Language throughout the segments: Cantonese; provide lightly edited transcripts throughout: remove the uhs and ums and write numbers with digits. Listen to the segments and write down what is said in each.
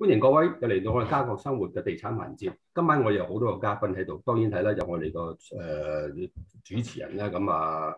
歡迎各位又嚟到我哋家國生活嘅地產環節。今晚我有好多個嘉賓喺度，當然係啦，有我哋個主持人啦，咁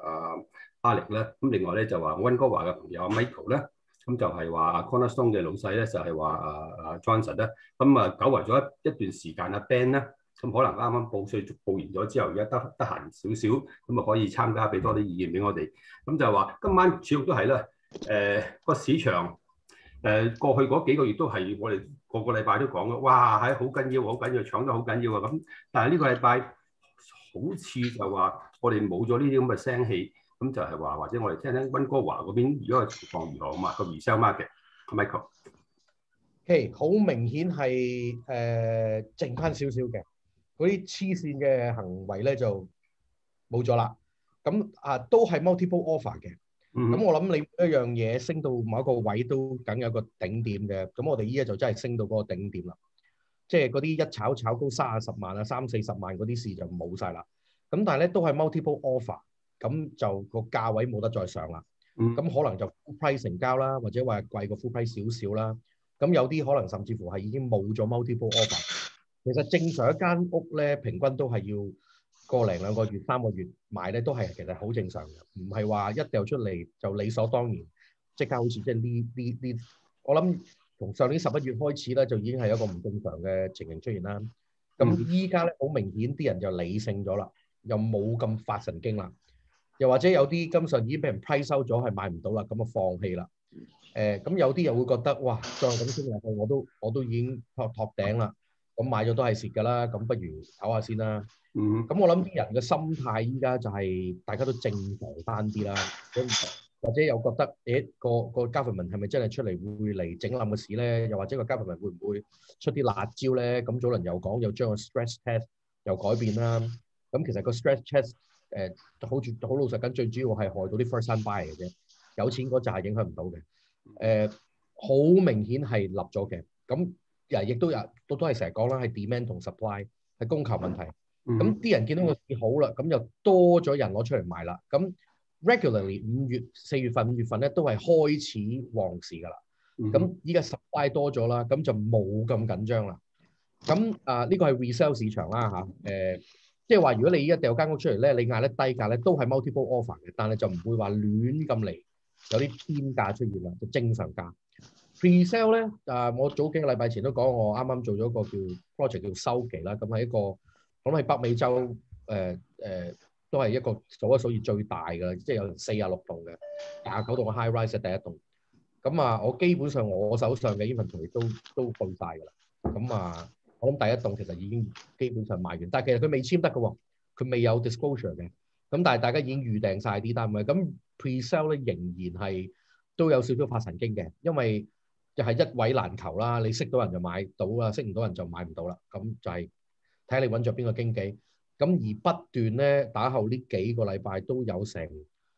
Alex 咧，咁另外咧就話温哥華嘅朋友 Michael 咧，咁就係話 Cornerstone 嘅老細咧，就係話Johnson 咧，咁久違咗一段時間Ben 咧，咁可能啱啱報稅報完咗之後，而家得閒少少，咁可以參加俾多啲意見俾我哋。咁就話今晚主要都係啦，個市場。過去嗰幾個月都係我哋個禮拜都講嘅，哇係好緊要，好緊要，搶得好緊要啊！咁但係呢個禮拜好似就話我哋冇咗呢啲咁嘅聲氣，咁就係話或者我哋聽聽温哥華嗰邊而家嘅情況如何啊嘛？個 resale market， Michael， 好明顯係剩翻少少嘅，嗰啲黐線嘅行為咧就冇咗啦。咁都係 multiple offer 嘅。咁我諗你一樣嘢升到某一個位都梗有個頂點嘅，咁我哋依家就真係升到嗰個頂點啦，即係嗰啲一炒高30-40萬啊、30-40萬嗰啲事就冇晒啦。咁但係咧都係 multiple offer， 咁就個價位冇得再上啦。咁可能就 full price 成交啦，或者話貴過 full price 少少啦。咁有啲可能甚至乎係已經冇咗 multiple offer。其實正常一間屋咧，平均都係要個零2個月、3個月買咧，都係其實好正常嘅，唔係話一掉出嚟就理所當然，即刻好似即係呢，我諗從上年11月開始咧，就已經係一個唔正常嘅情形出現啦。咁依家咧好明顯啲人就理性咗啦，又冇咁發神經啦，又或者有啲根本上已經俾人批收咗，係買唔到啦，咁就放棄啦。咁有啲又會覺得哇，再咁升落去，我都已經托頂啦，咁買咗都係蝕㗎啦，咁不如唞下先啦。咁我諗啲人嘅心態依家就係大家都正常翻啲啦，或者又覺得個 government 係咪真係出嚟會嚟整冧個市咧？又或者個 government 會唔會出啲辣椒咧？咁早輪又講又將個 stress test 又改變啦。咁其實個 stress test 好老實緊，最主要係害到啲 first time buyer 嘅啫，有錢嗰扎係影響唔到嘅。好明顯係立咗嘅。咁亦都係成日講啦，係 demand 同 supply 係供求問題。咁啲人見到個市好啦，咁就多咗人攞出嚟賣啦。咁 regularly 5月、4月份、5月份咧都係開始旺市㗎啦。咁依家 supply 多咗啦，咁就冇咁緊張啦。咁呢個係 resale 市場啦嚇。即係話如果你依家掉間屋出嚟咧，你嗌得低價咧都係 multiple offer 嘅，但係就唔會話亂咁嚟有啲天價出現啦，就正常價。Resale 咧我早幾個禮拜前都講，我啱啱做咗個叫 project 叫收期啦，咁係一個。咁喺北美洲都係一個數一數二最大嘅，即係有46棟嘅29棟嘅 high rise 係第一棟。咁我基本上我手上嘅 inventory 都去晒㗎啦。咁我諗第一棟其實已經基本上賣完，但係其實佢未簽得嘅喎，佢未有 disclosure 嘅。咁但係大家已經預訂晒啲單位。咁 pre-sale 咧仍然係都有少少發神經嘅，因為就係一位難求啦。你識到人就買到啦，識唔到人就買唔到啦。咁就係睇下你揾著邊個經紀，咁而不斷咧打後呢幾個禮拜都有成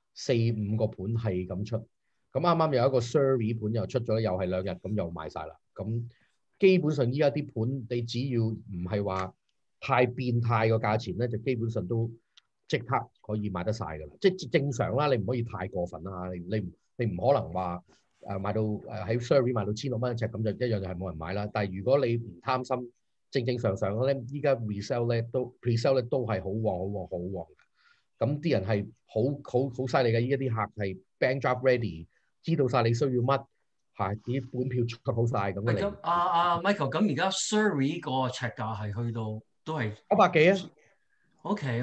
4-5個盤係咁出，咁啱啱有一個 Surrey 盤又出咗，又係2日咁又賣晒啦。咁基本上依家啲盤你只要唔係話太變態個價錢咧，就基本上都即刻可以賣得晒㗎啦。即係正常啦，你唔可以太過分啦。你唔可能話賣到喺 Surrey 賣到1,600蚊一尺，咁就一樣就係冇人買啦。但係如果你唔貪心，正常咧，依家 resale 咧都 pre-sale 咧都係好旺嘅。咁啲人係好犀利嘅。依家啲客係 bank draft ready， 知道晒你需要乜，啲本票出好晒咁嘅嚟。 Michael， 咁而家 Surrey 個尺價係去到都係 100幾啊。 OK。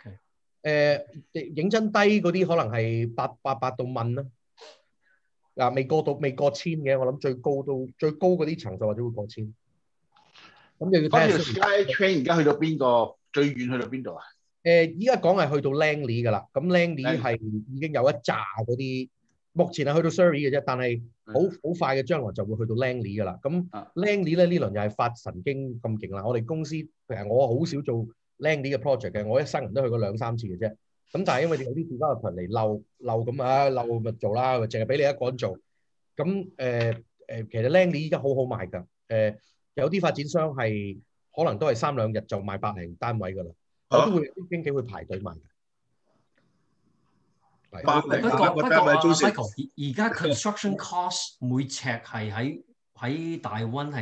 認真低嗰啲可能係800到1,000啦。未過千嘅，我諗最高嗰啲層數或者會過千。咁又要睇下 Skytrain 而家去到邊個？最遠去到邊度啊？ 依家講係去到 Langley 㗎啦。咁 Langley 係已經有一紮嗰啲，目前係去到 Surrey 嘅啫，但係好快嘅將來就會去到 Langley 㗎啦。咁 Langley 咧呢輪又係發神經咁勁啦。我哋公司其實我好少做 Langley 嘅 project 嘅，我一生人都去過2-3次嘅啫。咁但係因為有啲 developer 嚟漏咁漏咪做啦，淨係俾你一個人做。咁其實 Langley 依家好好賣㗎。有啲發展商係可能都係3-2日就賣100零單位㗎啦，我都會有啲經紀會排隊買嘅。 不過 Michael， 而家 construction cost 每尺係喺大溫係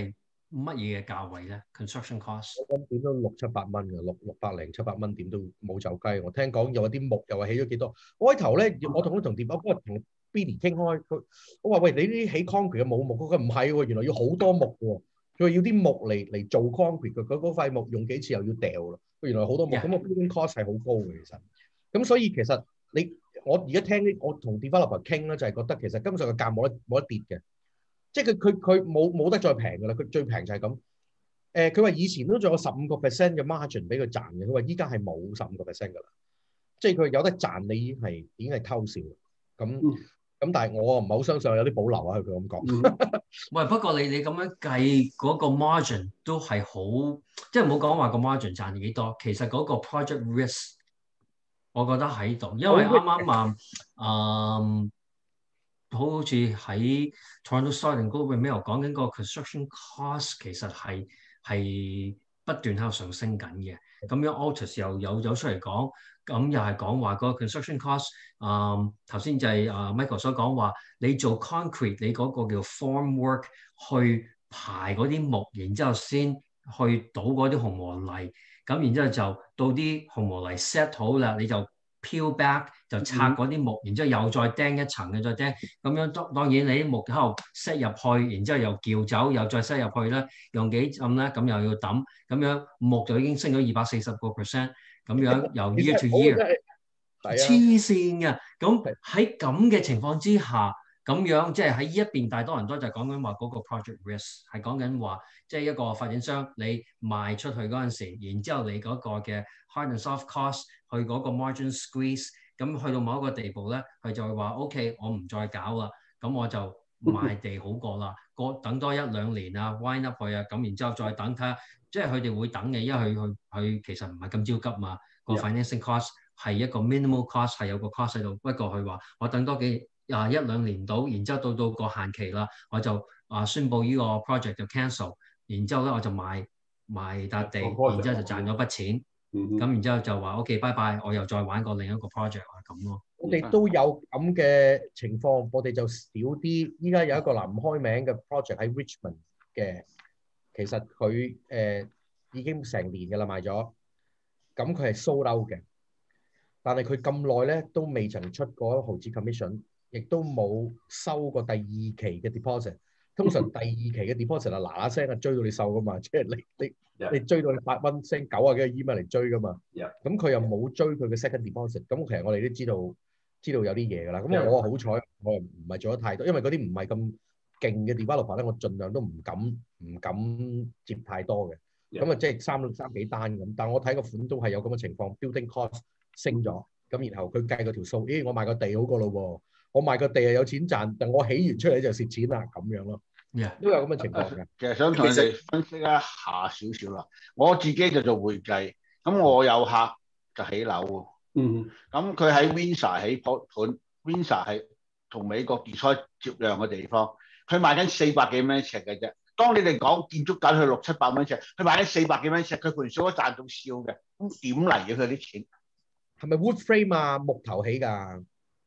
乜嘢嘅價位咧 ？construction cost 我諗點都600-700蚊嘅，600零700蚊點都冇走雞。我聽講有啲木又話起咗幾多。我開頭咧，我同電話嗰日同 Billy 傾開，我話喂，你呢啲起 concrete 嘅冇木，佢唔係喎，原來要好多木喎。佢話要啲木嚟做 concrete 嘅，佢嗰塊木用幾次又要掉啦。原來好多木，咁個 building cost 係好高嘅其實。咁所以其實我而家聽啲我同 developer 傾咧，就係覺得其實根本上個價冇得跌嘅，即係佢冇得再平㗎啦。佢最平就係咁。佢話以前都仲有15% 嘅 margin 俾佢賺嘅，佢話依家係冇15% 㗎啦，即係佢有得賺你已經係偷笑咁。但係我唔係好相信，有啲保留啊。佢咁講。 喂，不過你咁樣計嗰個 margin 都係好，即係唔好講話個 margin 賺幾多，其實嗰個 project risk 我覺得喺度，因為啱啱好似喺 Toronto Starting Global Mail 講緊個 construction cost 其實係不斷喺度上升緊嘅。咁樣 Altus 又有出嚟講，咁又係講話個 construction cost， 頭先就係Michael 所講話，你做 concrete 你嗰個叫 form work 去排嗰啲木，然之後先去倒嗰啲紅磨泥，咁然之後就到啲紅磨泥 set 好啦，你就 peel back 就拆嗰啲木，然之後又再釘一層嘅，再釘，咁樣當然你啲木喺度 set 入去，然之後又撬走，又再 set 入去咧，用幾浸咧，咁又要抌，咁樣木就已經升咗240%，咁樣由 year to year， 黐線嘅。咁喺咁嘅情況之下，咁樣即係喺呢一邊大多人都就講緊話嗰個 project risk 係講緊話，即係一個發展商你賣出去嗰陣時，然之後你嗰個嘅 hard and soft cost 去嗰個 margin squeeze， 咁去到某一個地步咧，佢就會話 OK， 我唔再搞啦，咁我就賣地好過啦，等多1-2年啊 wind up 佢啊，咁然之後再等睇下，即係佢哋會等嘅，因為佢其實唔係咁焦急嘛，個 financing cost 係一個 minimal cost， 係有個 cost 喺度，不過佢話我等多1-2年到，然之後到個限期啦，我就宣佈呢個 project 就 cancel， 然之後咧我就賣笪地，然之後就賺咗筆錢，咁然之後就話 OK 拜拜，我又再玩過另一個 project 啊咁咯。 我哋都有咁嘅情況，我哋就少啲。依家有一個唔開名嘅 project 喺 Richmond 嘅，其實佢已經成年㗎啦賣咗，咁佢係 sold out嘅，但係佢咁耐咧都未曾出過毫子 commission， 亦都冇收過第二期嘅 deposit。通常第二期嘅 deposit 啊嗱嗱聲追到你售噶嘛，即係你追到你8蚊聲90幾個 email 嚟追噶嘛。咁佢又冇追佢嘅 second deposit， 咁其實我哋都知道有啲嘢㗎啦。咁我好彩，我又唔係做得太多，因為嗰啲唔係咁勁嘅 developer 咧，我盡量都唔敢接太多嘅。咁啊，即係三幾單咁。但我睇個款都係有咁嘅情況 ，building cost 升咗，咁然後佢計嗰條數，咦，我賣個地好過咯喎，我賣個地係有錢賺，但我起完出嚟就蝕錢啦，咁樣咯。都有咁嘅情況嘅。 其實想同你哋分析一下少少啦。我自己就做會計，咁我有客就起樓。咁佢喺 Windsor 起盤 ，Windsor 係同美國 Detroit 接壤嘅地方，佢賣緊400幾蚊尺嘅啫。當你哋講建築價去600-700蚊尺，佢賣緊400幾蚊尺，佢盤數都賺到笑嘅。咁點嚟嘅佢啲錢？係咪 wood frame 啊？木頭起㗎？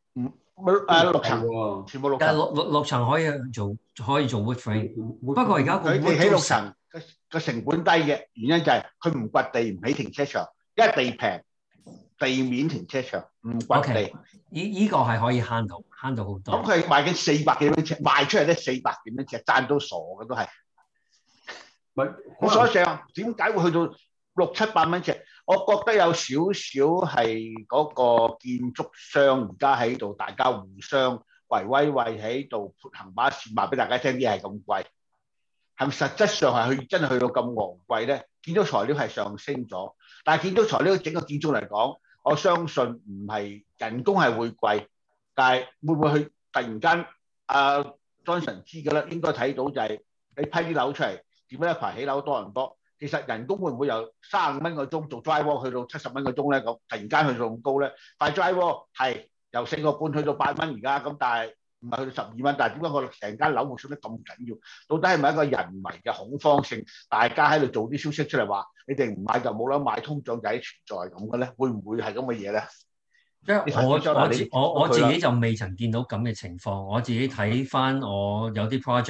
6層，全部6層。 但係六層可以做 wood frame， 不過而家佢哋起6層個成本低嘅原因就係佢唔掘地，唔起停車場，因為地平，地面停車場唔掘地。 呢個係可以慳到好多。 咁佢係賣緊400幾蚊尺，賣出嚟咧400幾蚊尺，賺到傻嘅都係。我所以想點解會去到600-700蚊尺？我覺得有少少係嗰個建築商而家喺度，大家互相圍威喂喺度潑行把線，話俾大家聽啲係咁貴，係咪實質上係真係去到咁昂貴咧？建築材料係上升咗，但係建築材料整個建築嚟講，我相信唔係人工係會貴，但係會唔會去突然間Johnson 知嘅咧？應該睇到就係你批啲樓出嚟，點解一排起樓多人多？其實人工會唔會由35蚊個鐘做 drywall 去到70蚊個鐘咧？咁突然間去到咁高咧？但係 drywall 係由4個半去到8蚊而家，咁但係唔係去到12蚊？但係點解我成間樓會升得咁緊要？到底係咪一個人為嘅恐慌性？大家喺度做啲消息出嚟話，你哋唔買就冇得買，通脹就係存在咁嘅咧？會唔會係咁嘅嘢咧？ 即係我自己就未曾見到咁嘅情況。我自己睇翻我有啲 project。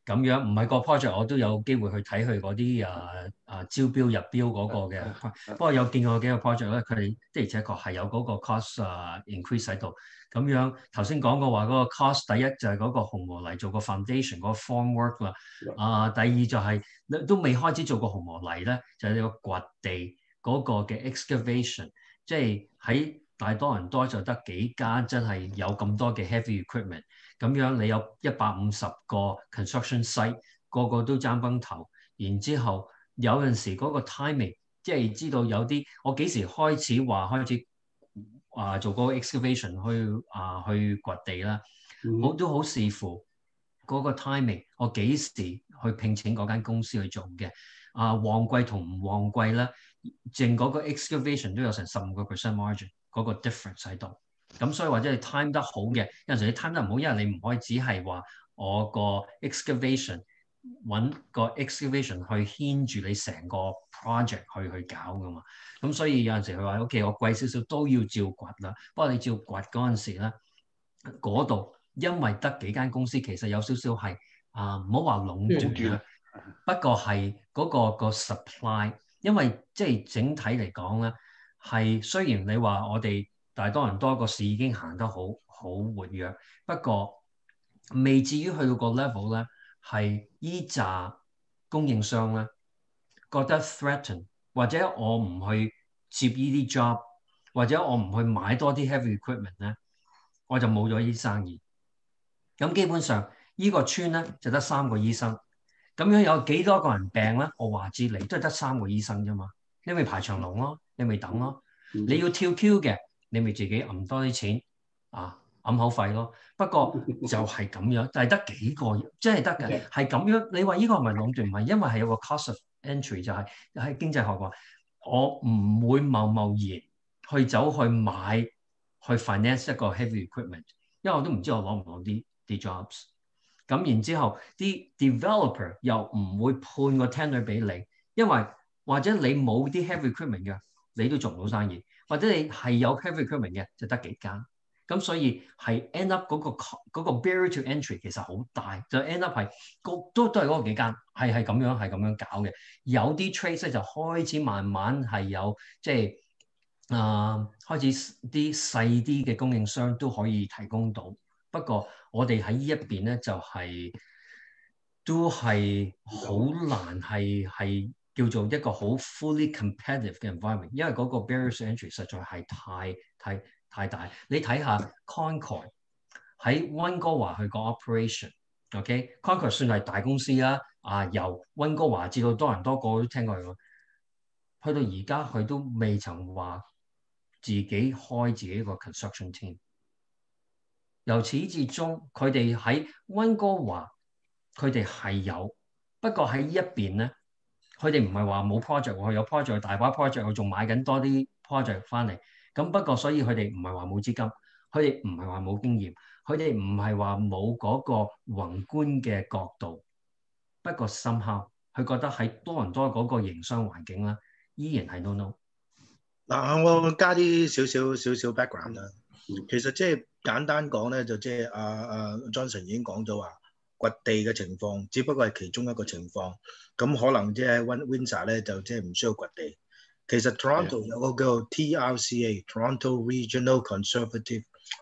咁樣，唔係個 project 我都有機會去睇佢嗰啲招標入標嗰個嘅。不過有見過幾個 project 咧，佢哋的而且確係有嗰個 cost increase 喺度。咁樣頭先講過話嗰個 cost， 第一就係嗰個紅磨泥做個 foundation 嗰個 formwork 啦。第二就係、都未開始做個紅磨泥咧，就係、你個掘地嗰個嘅 excavation， 即係喺大多倫多就得幾間真係有咁多嘅 heavy equipment。咁樣你有150個 construction site， 個個都爭崩頭，然之後有陣時嗰個 timing， 即係知道有啲我幾時開始做嗰個 excavation 去掘地啦，都好視乎嗰個 timing， 我幾時去聘請嗰間公司去做嘅。旺季同唔旺季咧，淨嗰個 excavation 都有成15% margin 嗰個 difference 喺度。咁所以或者你 time 得好嘅，有陣時你 time 得唔好，因為你唔可以只係話我個 excavation 揾個 excavation 去牽住你成個 project 去搞噶嘛。咁所以有陣時佢話 OK， 我貴少少都要照掘啦。不過你照掘嗰陣時咧，嗰度因為得幾間公司，其實有少少係唔好話壟斷啦，不過係嗰個 supply， 因為即係整體嚟講咧，係雖然你話我哋大多倫多個市已經行得好活躍，不過未至於去到個 level 咧，係依紮供應商咧覺得 threaten， 或者我唔去接依啲 job， 或者我唔去買多啲 heavy equipment 咧，我就冇咗呢啲生意。咁基本上依個村咧就得3個醫生，咁樣有幾多個人病咧？我話知你都係得3個醫生啫嘛，你咪排長龍咯，你咪等咯，你要跳 Q 嘅。你咪自己揞多啲錢揞口費咯。不過就係咁樣，但係得幾個，即係得嘅，係咁樣。你話呢個係咪壟斷？唔係，因為係有個 cost of entry， 就係喺經濟學話，我唔會貿然去走去買去 finance 一個 heavy equipment， 因為我都唔知我攞唔攞啲 jobs。咁然之後啲 developer 又唔會判個 tender 俾你，因為或者你冇啲 heavy equipment 嘅，你都做唔到生意。或者你係有 heavy equipment 嘅，就得幾間，咁所以係 end up 嗰個 barrier to entry 其實好大，就 end up 係都係嗰個幾間，係咁樣搞嘅。有啲 trade 咧就開始慢慢係有即係開始啲細啲嘅供應商都可以提供到。不過我哋喺呢一邊咧就都係好難係叫做一個好 fully competitive 嘅 environment， 因為嗰個 barrier to entry 實在係太大。你睇下 Concord 喺溫哥華去個 operation，OK？Concord 算係大公司啦，由溫哥華至到多倫多個都聽過佢，去到而家佢都未曾話自己開自己一個 construction team。由始至終，佢哋喺溫哥華，佢哋係有，不過喺呢一邊咧。佢哋唔係話冇 project， 我有 project， 大把 project， 我仲買緊多啲 project 翻嚟。咁不過所以佢哋唔係話冇資金，佢哋唔係話冇經驗，佢哋唔係話冇嗰個宏觀嘅角度。不過somehow佢覺得喺多倫多嗰個營商環境啦，依然係 no。 嗱，我加啲少 background 啦。其實即係簡單講咧，就即係Johnson 已經講咗話。掘地嘅情況，只不過係其中一個情況。咁可能即係 Windsor 咧，就即係唔需要掘地。其實 Toronto 有個叫 TRCA，Toronto Regional Conservative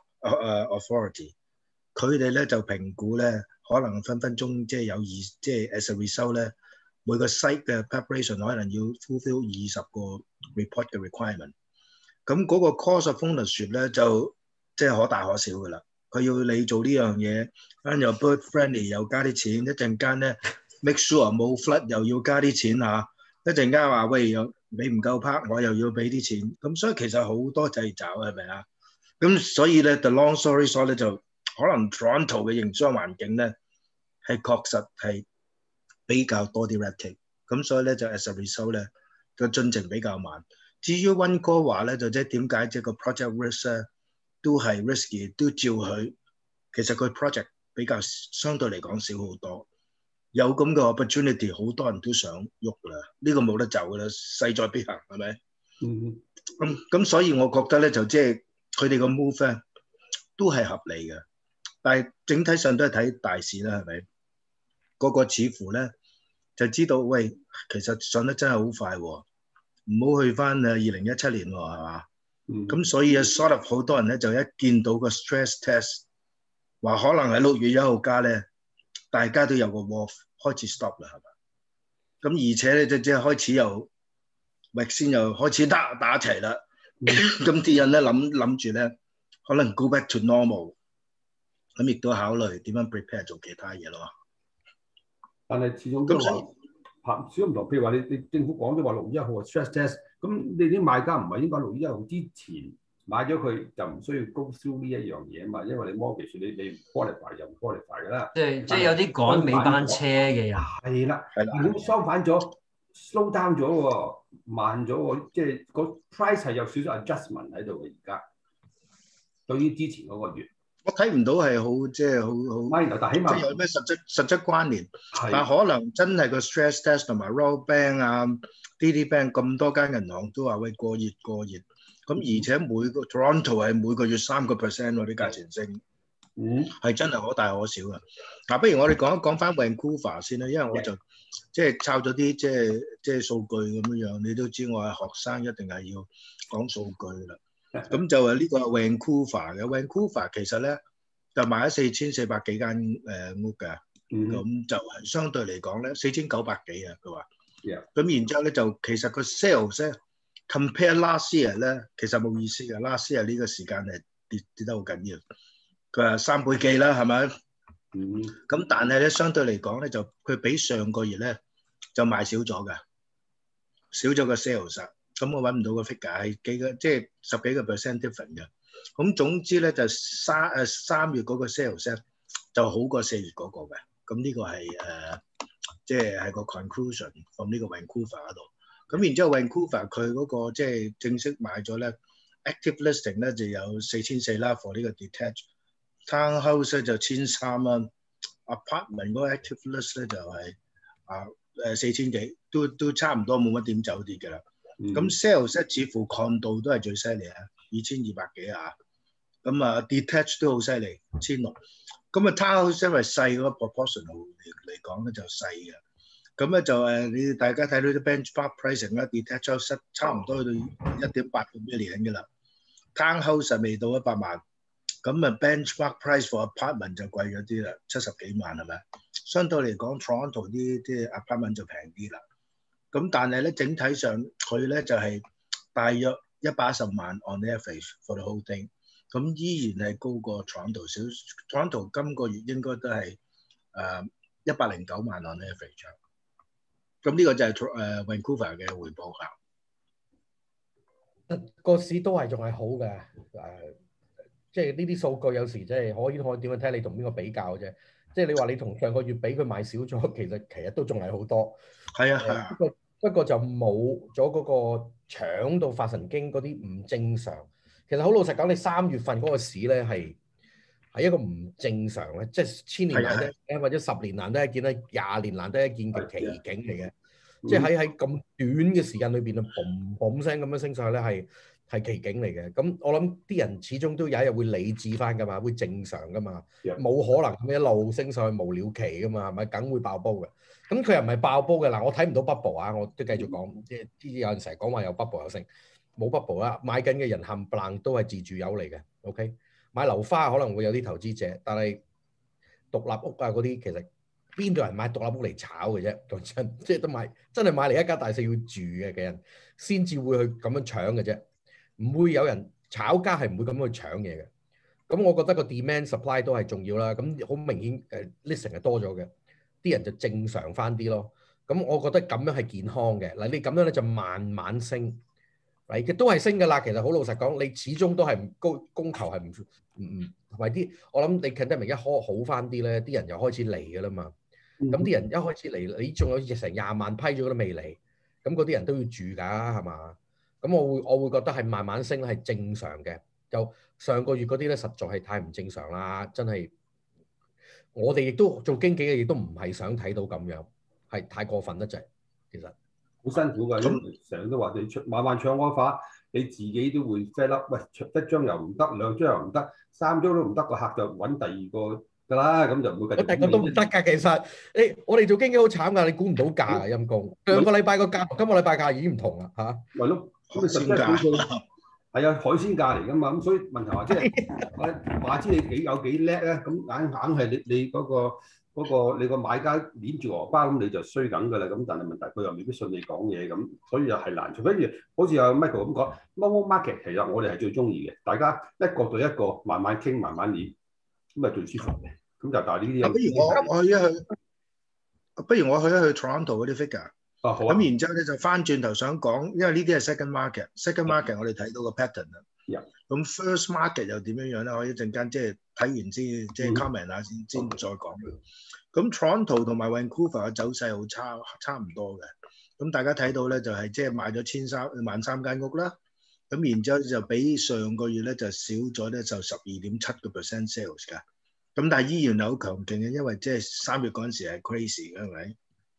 Authority， 佢哋咧就評估咧，可能分鐘即係有即係 as a result 咧，每個 site 嘅 preparation 可能要 fulfill 20個 report 嘅 requirement。咁嗰個 cost of ownership 咧就即係可大可小噶啦。佢要你做呢樣嘢，跟住 bird friendly 又加啲錢，一陣間咧 make sure 冇 flood 又要加啲錢嚇，一陣間話喂又你唔夠 park 我又要俾啲錢，咁所以其實好多掣肘係咪啊？咁所以咧 the long story short 咧就可能 Toronto 嘅營商環境咧係確實係比較多啲 red tape，咁所以咧就 as a result 咧個進程比較慢。至於溫哥華咧就即係點解即係個 project risk 咧？都係 risky， 都照佢。其實佢 project 比較相對嚟講少好多，有咁嘅 opportunity， 好多人都想喐啦。呢個冇得走噶啦，勢在必行，係咪？咁所以我覺得咧，就即係佢哋個 move 咧都係合理嘅，但係整體上都係睇大市啦，係咪？ 個個似乎咧就知道，喂，其實上得真係好快喎，唔好去翻2017年喎，係嘛？咁所以sort of 好多人咧就一見到個 stress test 話可能喺6月1號加咧，大家都有個 wolf 開始 stop 啦，係嘛？咁而且咧即係開始又 vaccine 又開始打齊啦，咁啲人咧諗住咧可能 go back to normal， 咁亦都考慮點樣 prepare 做其他嘢咯。 但係始終都話少唔同，譬如話你政府講咗話6月1號 stress test， 咁你啲買家唔係應該6月1號之前買咗佢就唔需要高燒呢一樣嘢啊嘛，因為你 mortgage 你 qualify 又唔 qualify 㗎啦。 即係有啲趕尾班車嘅人。 係啦，咁相反咗 slow down 咗喎，慢咗喎，即係個 price 係有少少 adjustment 喺度嘅而家，對於之前嗰個月。 我睇唔到係好即係好， 但起碼即係有咩實質關聯。但可能真係個 stress test 同埋 Royal Bank 啊、DD Bank 咁多間銀行都話喂過熱。咁而且每個 Toronto 係每個月3%喎啲價錢升，係真係可大可小嘅。嗱，不如我哋講翻 Vancouver 先啦，因為我就即係抄咗啲即係數據咁樣，你都知我係學生，一定係要講數據啦。咁就係呢個 Vancouver 嘅 Vancouver 其實咧就賣咗4400幾間屋嘅，咁就係相對嚟講咧4900幾啊佢話，咁然之後咧就其實個 sales 咧 compare last year 咧其實冇意思嘅，last year 呢個時間係跌得好緊要，佢話3倍幾啦係咪？咁但係咧相對嚟講咧就佢比上個月咧就賣少咗嘅，少咗個 sales。咁我揾唔到個 figure 係即係10幾個 percent different 嘅。咁總之咧就3月嗰個 sales 咧就好過4月嗰個嘅。咁呢個係即係個 conclusion from 呢個 Vancouver 嗰度。咁然之後 Vancouver 佢嗰個即係正式買咗咧 active listing 咧就有4400啦 for 呢個 detached townhouse 咧就1300啦 ，apartment 嗰個 active list 咧就係4000幾，都差唔多冇乜點走跌嘅啦。咁 sales 似乎 condo 都係最犀利啊，2200幾啊，咁detached 都好犀利，1600。咁townhouse 因為細嗰個 proportional 嚟講咧就細嘅，咁咧就你大家睇到啲 benchmark pricing 啦 ，detached house 差唔多去到1.8 個 million 嘅啦 ，townhouse 未到100萬，咁benchmark price for apartment 就貴咗啲啦，70幾萬係咪？相對嚟講 Toronto 啲 apartment 就平啲啦。咁但係咧，整體上佢咧就係大約110萬 on average for the whole thing， 咁依然係高過 Toronto 少。Toronto 今個月應該都係109萬 on average。咁呢個就係Vancouver 嘅回報啦。 個市都係仲係好嘅，即係呢啲數據有時即係可以點樣睇你同邊個比較啫。即係你話你同上個月比佢買少咗，其實都仲係好多。 係啊。 不過就冇咗嗰個搶到發神經嗰啲唔正常。其實好老實講，你3月份嗰個市咧係一個唔正常咧，即係1000年難得或者10年難得一見啦，20年難得一見嘅奇景嚟嘅。即係喺咁短嘅時間裏邊啊，嘣嘣聲咁樣升上去咧係奇景嚟嘅。咁我諗啲人始終都有一日會理智翻噶嘛，會正常噶嘛，冇可能咁一路升上去無了期噶嘛，係咪？梗會爆煲嘅。咁佢又唔係爆煲嘅嗱，我睇唔到 bubble 啊，我都繼續講，即係有人成日講話有 bubble 有升，冇 bubble 啦。買緊嘅人冚唪唥都係自住友嚟嘅 ，OK？ 買樓花可能會有啲投資者，但係獨立屋啊嗰啲其實邊度人買獨立屋嚟炒嘅啫？講真，即係都買真係買嚟一家大細要住嘅人先至會去咁樣搶嘅啫，唔會有人炒家係唔會咁樣去搶嘢嘅。咁我覺得個 demand supply 都係重要啦。咁好明顯listing 係多咗嘅。啲人就正常翻啲咯，咁我覺得咁樣係健康嘅。嗱，你咁樣咧就慢慢升，嘅都係升㗎啦。其實好老實講，你始終都係供求係唔同埋啲，我諗你 pandemic 一好翻啲咧，啲人又開始嚟㗎啦嘛。咁啲人一開始嚟，你仲有成20萬批咗都未嚟，咁嗰啲人都要住㗎，係嘛？咁我會覺得係慢慢升係正常嘅。就上個月嗰啲咧，實在係太唔正常啦，真係。我哋亦都做經紀嘅，亦都唔係想睇到咁樣，係太過分得滯。其實好辛苦㗎，成日都話你慢慢搶安法，你自己都會 set up。喂，一張又唔得，2張又唔得，3張都唔得，個客就揾第二個㗎啦，咁就唔會繼續。 我第個都唔得㗎，其實我哋做經紀好慘㗎，你估唔到價啊，陰公。上個禮拜個價同今個禮拜價已經唔同啦嚇。 係咯， 海鮮價係啊，海鮮價嚟㗎嘛，咁所以問題話即係話知你有幾叻咧，咁硬係你嗰個你個買家捏住荷包，咁你就衰緊㗎啦。咁但係問題佢又未必信你講嘢，咁所以又係難。除非好似阿 Michael 咁講 ，normal market 其實我哋係最中意嘅，大家一個對一個慢慢傾，慢慢捏，咁係最舒服嘅。咁就但係呢啲不如我去一去 Toronto 嗰啲 figure。 好啊。 咁然之後咧就翻轉頭想講，因為呢啲係 second market 我哋睇到個 pattern 啦。咁 first market 又點樣樣咧？我一陣間即係睇完先，即係 comment 下先再講。咁 Toronto 同埋 Vancouver 嘅走勢好差唔多嘅。咁大家睇到咧就係即係賣咗13,000間屋啦。咁然之後就比上個月咧就少咗咧就12.7% sales 㗎。咁但係依然係好強勁嘅，因為即係3月嗰陣時係 crazy 嘅，係咪？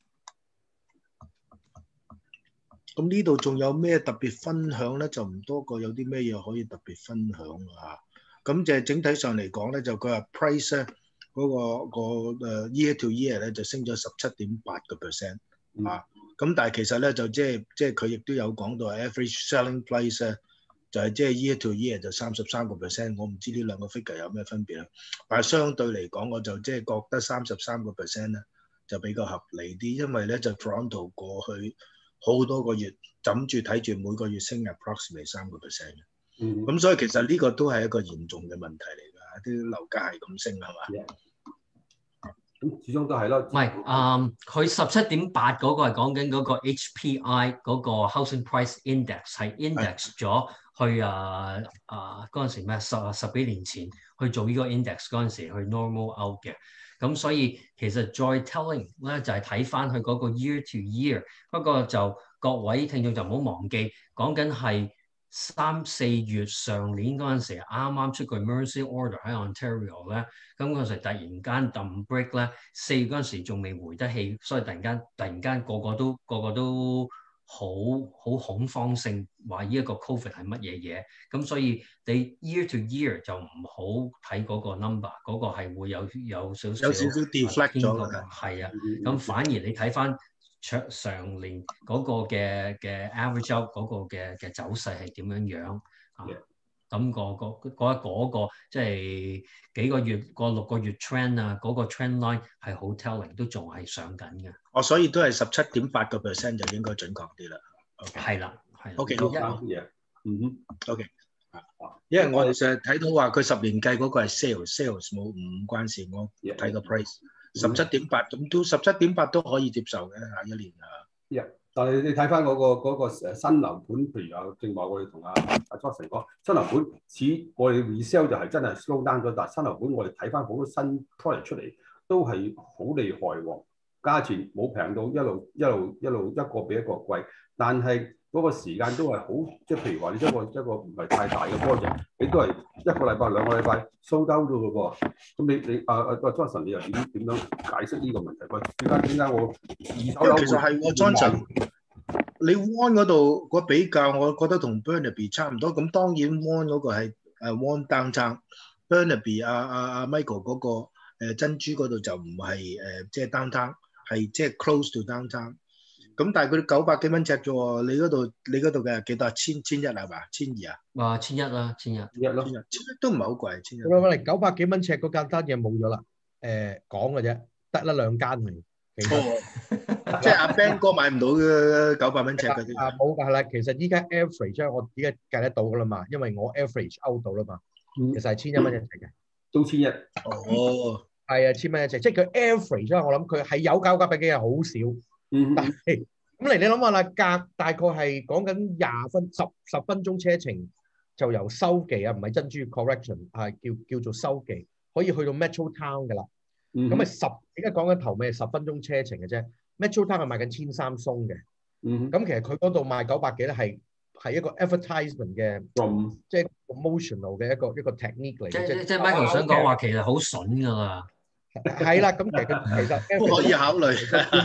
咁呢度仲有咩特別分享咧？就唔多過有啲咩嘢可以特別分享啊！咁就係整體上嚟講咧，就佢話 price 咧嗰個year to year 咧就升咗17.8% 啊！咁但係其實咧就即係佢亦都有講到 average selling price 咧就係即係 year to year 就33%。我唔知呢兩個 figure 有咩分別啦，但係相對嚟講我就即係覺得33%咧就比較合理啲，因為咧就 Toronto 過去好多個月枕住睇住每個月升 approximately 3%嘅，咁所以其實呢個都係一個嚴重嘅問題嚟㗎，啲樓價係咁升係嘛？ 咁始終都係咯。 唔係，佢17.8嗰個係講緊嗰個 HPI 嗰個 Housing Price Index 係 index 咗去嗰陣時咩十幾年前去做呢個 index 嗰陣時去 normal out 嘅。咁所以其實再 telling 咧就係睇翻佢嗰個 year to year， 不過就各位聽眾就唔好忘記，講緊係3、4月上年嗰陣時啱啱出個 emergency order 喺 Ontario 咧，咁嗰陣時突然間dump break 咧，4月嗰陣時仲未回得氣，所以突然間個個都好恐慌性話呢一個 COVID 係乜嘢嘢，咁所以你 year to year 就唔好睇嗰個 number， 嗰個係會有少少 deflect 咗嘅， 係啊，咁反而你睇翻上年嗰個嘅 average out 嗰個嘅走勢係點樣樣啊？咁嗰個即係幾個月6個月 trend 啊，嗰個 trend line 係好 telling， 都仲係上緊嘅。 所以都係17.8% 就應該準確啲啦。 係啦，係。 OK， OK， 因為因為我哋成日睇到話佢10年計嗰個係 sales 冇唔關事，我睇個 price 17.8咁都17.8都可以接受嘅下一年啊。 但係你睇翻嗰個新樓盤，譬如正話我哋同阿 Johnson 講，新樓盤似我哋 resell 就係真係 slow down 咗，但係新樓盤我哋睇翻好多新 product 出嚟都係好厲害喎，價錢冇平到一個比一個貴，但係嗰個時間都係好，即係譬如話你一個唔係太大嘅 project， 你都係1個禮拜2個禮拜 slow down 咗嘅喎。咁你Johnson 你又點樣解釋呢個問題？點解我二手樓？ 其實係Johnson，你 One 嗰度個比較，我覺得同 Burnaby 差唔多。咁當然 One 嗰個係One downtown，Burnaby Michael 嗰個珍珠嗰度就唔係即係 downtown， 係即係 close to downtown。咁但係佢900幾蚊尺啫喎，你嗰度嘅幾多？1,100係嘛？1,200啊？ 哇，1,100啦，1,100咯 ，1,100都唔係好貴，1,100。 我嚟900幾蚊尺嗰間單嘢冇咗啦，講嘅啫，得啦2間嚟。 即係阿 Ben 哥買唔到嘅900蚊尺嗰啲。 冇㗎係啦，其實依家 average 我依家計得到㗎啦嘛，因為我 average out 到啦嘛，其實係1,100蚊一尺嘅。 都1,100。 哦。係啊，1,000蚊一尺，即係佢 average 我諗佢係有900幾係好少。但係咁你諗下啦，隔大概係講緊10分鐘車程就由收記啊，唔係珍珠 correction 叫做收記，可以去到 Metro Town 㗎啦。咁咪而家講緊頭尾10分鐘車程嘅啫。Metro Town 係賣緊1,300鬆嘅。咁其實佢嗰度賣900幾咧係一個 advertisement 嘅，即係 promotional 嘅一個 technique 嚟嘅。 即係 Michael 想講話其實好筍㗎啦。 係啦，咁其實都可以考慮。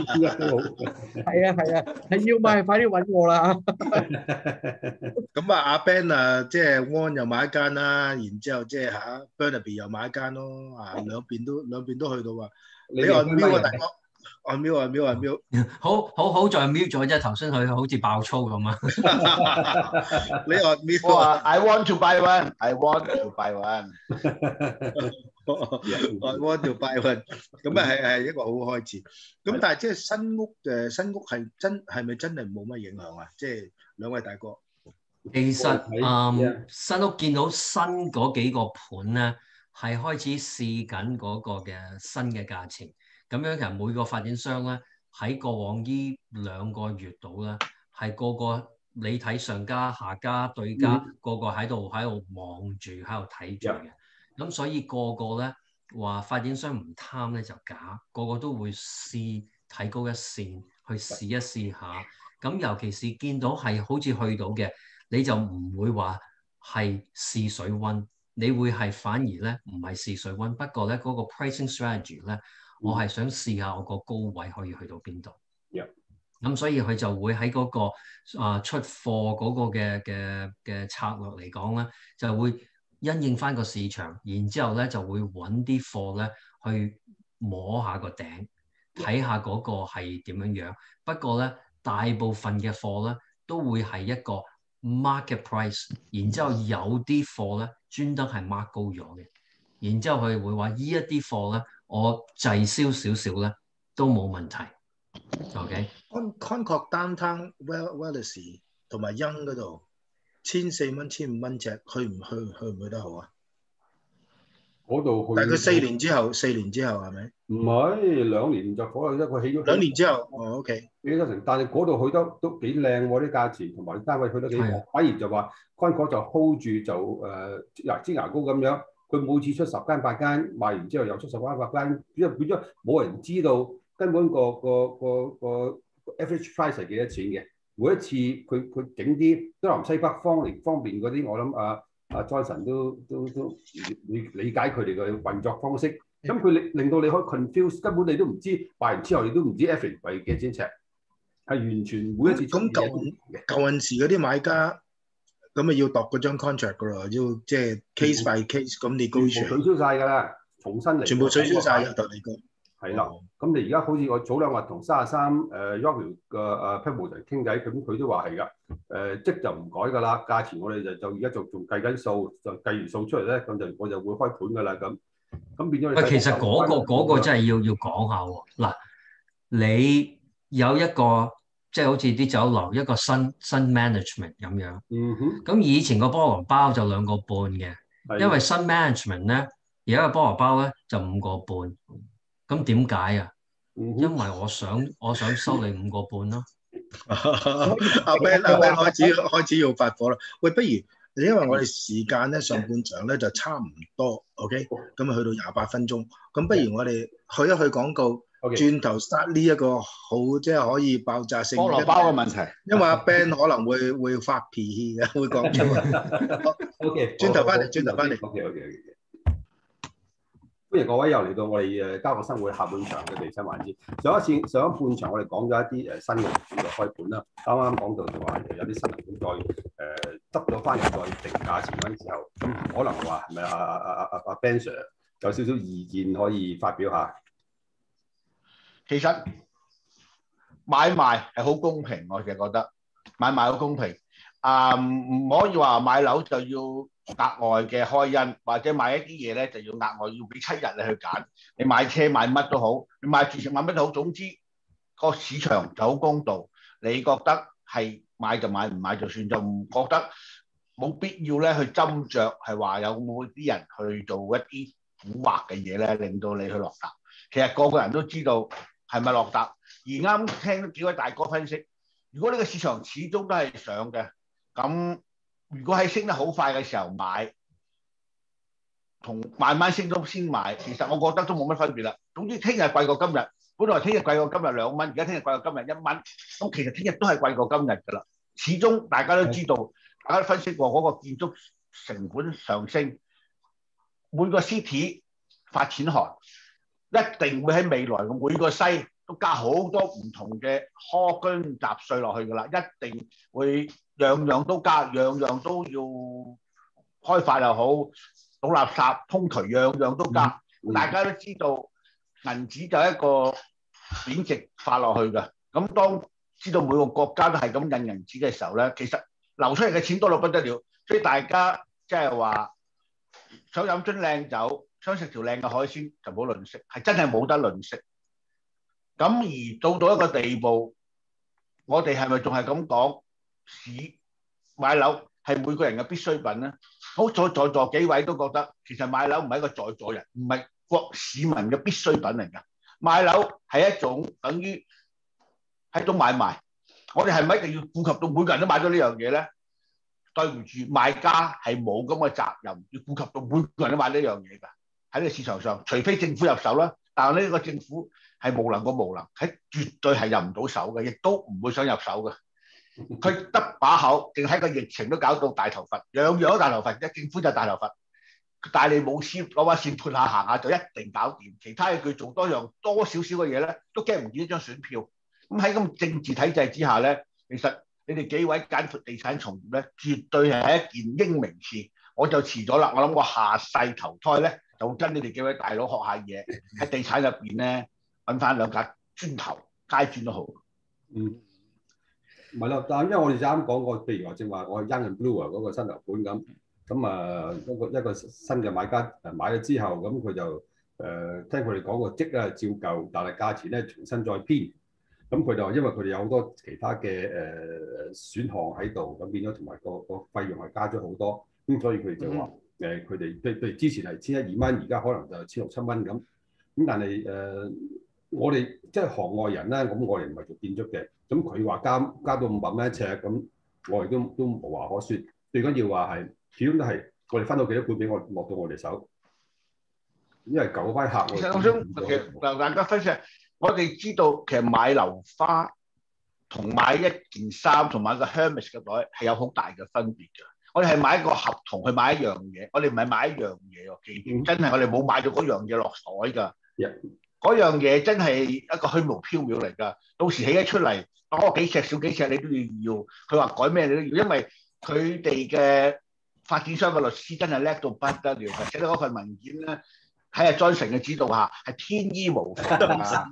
係啊，你要買快啲揾我啦。 咁啊，阿 Ben 啊，即係 One 又買一間啦，然之後即係嚇 Burnaby 又買一間咯，啊兩邊都去到啊。你按瞄啊，大哥，按瞄。 好在瞄咗啫，頭先佢好似爆粗咁啊！ 你按瞄我話 I want to buy one， I want to buy one。 I want to buy one， 咁啊係一個好開始。咁但係即係新屋係咪真係冇乜影響啊？即係兩位大哥。 其實新屋見到新嗰幾個盤咧，係開始試緊嗰個嘅新嘅價錢。咁樣其實每個發展商咧喺過往呢2個月度咧，係個個你睇上家下家對家，個個喺度望住喺度睇住嘅。咁所以個個咧話發展商唔貪咧就假，個個都會試睇高一線去試一試下。咁尤其是見到係好似去到嘅，你就唔會話係試水溫，你會係反而咧唔係試水溫。不過咧嗰個 pricing strategy 咧，我係想試下我個高位可以去到邊度。咁所以佢就會喺嗰個出貨嗰個嘅策略嚟講咧，就會因應翻個市場，然之後咧就會揾啲貨咧去摸下個頂，睇下嗰個係點樣樣。不過咧，大部分嘅貨咧都會係一個 market price， 然之後有啲貨咧專登係 mark 高咗嘅，然之後佢會話呢一啲貨咧，我滯銷少少咧都冇問題。 Concord Downtown Wellesley 同埋 Young 嗰度，1,400蚊、1,500蚊尺，去唔去得好啊？ 嗰度去， 但係佢4年之後係咪？唔係2年就可能一個起咗。2年之後，OK。起咗成，但係嗰度去得都幾靚喎，啲價錢同埋單位去得幾好。反而就話 Concord 就 hold 住就支牙膏咁樣，佢每次出10間8間，賣完之後又出10間8間，因為變咗冇人知道根本個 average price 係幾多錢嘅。每一次佢整啲東南西北方面嗰啲，我諗Johnson 都理解佢哋嘅運作方式。咁佢令到你可以 confuse， 根本你都唔知賣完之後你都唔知 average 係幾錢尺，係完全每一次咁舊陣時嗰啲買家咁咪要度嗰張 contract 噶咯，要即係 case by case 咁你高全部取消晒㗎啦，重新嚟， 全部取消晒嘅，你講係啦。咁你而家好似我早2日同33Yorkville 嘅Pebble 傾偈，咁佢都話係㗎，即就唔改㗎啦，價錢我哋就而家仲計緊數，就計完數出嚟咧，咁我就會開盤㗎啦咁。咁變咗其實嗰個真係要講下喎。嗱，你有一個即係好似啲酒樓一個新 management 咁樣。咁以前個菠蘿包就2個半嘅，因為新 management 咧，而家個菠蘿包咧就5個半。咁點解啊？因為我想收你5個半咯。 阿 Ben 開始要發火啦。喂，不如因為我哋時間咧上半場咧就差唔多 ，OK， 咁啊去到28分鐘，咁不如我哋去一去廣告，轉頭 start 呢一個好即係可以爆炸性菠蘿包嘅問題， 因為阿 Ben 可能會發脾氣嘅，會講粗口。OK， 轉頭翻嚟。OK。 歡迎各位又嚟到我哋家國生活下半場嘅地產環節。上一半場我哋講咗一啲新嘅盤嘅開盤啦。啱啱講到就話有啲新盤再執咗翻嚟再定價錢嗰陣時候，咁可能話係咪阿 Ben Sir 有少少意見可以發表下？ 其實買賣係好公平，我其實覺得買賣好公平。唔可以話買樓就要額外嘅開恩，或者買一啲嘢咧就要額外要俾7日你去揀。你買車買乜都好，你買住食買乜都好，總之個市場就好公道。你覺得係買就買，唔買就算，就唔覺得冇必要咧去斟酌係話有冇啲人去做一啲蠱惑嘅嘢咧，令到你去落搭。其實個個人都知道係咪落搭。而啱聽到幾位大哥分析，如果呢個市場始終都係上嘅，咁如果喺升得好快嘅時候買，同慢慢升咗先買，其實我覺得都冇乜分別啦。總之聽日貴過今日，本來聽日貴過今日2蚊，而家聽日貴過今日1蚊，咁其實聽日都係貴過今日㗎啦。始終大家都知道，大家都分析過嗰個建築成本上升，每個 city 發錢寒， 一定會喺未來嘅每個西都加好多唔同嘅苛捐雜稅落去㗎啦，一定會樣樣都加，樣樣都要開發又好，倒垃圾、通渠樣樣都加。大家都知道銀紙就係一個貶值發落去嘅，咁當知道每個國家都係咁印銀紙嘅時候咧，其實流出嚟嘅錢多到不得了，所以大家即係話想飲樽靚酒，想食條靚嘅海鮮就唔好吝嗇，係真係冇得吝嗇。咁而到一個地步，我哋係咪仲係咁講市買樓係每個人嘅必需品咧？好在座幾位都覺得其實買樓唔係一個在座人，唔係國市民嘅必需品嚟㗎。買樓係一種等於係一種買賣，我哋係咪一定要顧及到每個人都買咗呢樣嘢咧？對唔住，賣家係冇咁嘅責任要顧及到每個人都買呢樣嘢㗎。喺呢個市場上，除非政府入手啦，但係呢個政府係無能過無能，係絕對係入唔到手嘅，亦都唔會想入手嘅。佢得把口，淨係個疫情都搞到大頭佛，樣樣都大頭佛，一政府就大頭佛。但係你冇線攞把線判下行下就一定搞掂，其他嘢佢做多少少嘅嘢咧，都驚唔見一張選票。咁喺咁政治體制之下咧，其實你哋幾位揀地產從業咧，絕對係一件英明事。我就遲咗啦，我諗我下世投胎咧，就會跟你哋幾位大佬學下嘢，喺地產入邊咧揾翻兩架磚頭，街磚都好。 唔係啦，但係因為我哋就啱講過，譬如話正話我係 Young and Blue 嗰個新樓盤咁啊一個新嘅買家買咗之後，咁佢就聽佢哋講個積啊照舊，但係價錢咧重新再編。咁佢就話因為佢哋有好多其他嘅選項喺度，咁變咗同埋個費用係加咗好多，咁所以佢哋就話佢哋譬如之前係1112蚊，而家可能就1600-1700蚊咁。咁但係我哋即係行外人啦，咁我哋唔係做建築嘅，咁佢話加到500蚊一尺，咁我哋都無話可説。最緊要話係，始終都係我哋分到幾多倍俾我落到我哋手，因為舊批客。 其實我想嗱大家分析，我哋知道其實買樓花同買一件衫同買個 Hermes 嘅袋係有好大嘅分別嘅。我哋係買一個合同去買一樣嘢，我哋唔係買一樣嘢喎。記住，真係我哋冇買到嗰樣嘢落袋㗎。嗰樣嘢真係一個虛無縹緲嚟㗎。到時起咗出嚟，多幾尺少幾尺你都要。佢話改咩你都要，因為佢哋嘅發展商嘅律師真係叻到不得了，寫到嗰份文件咧，喺阿 Johnson 嘅指導下係天衣無縫啊！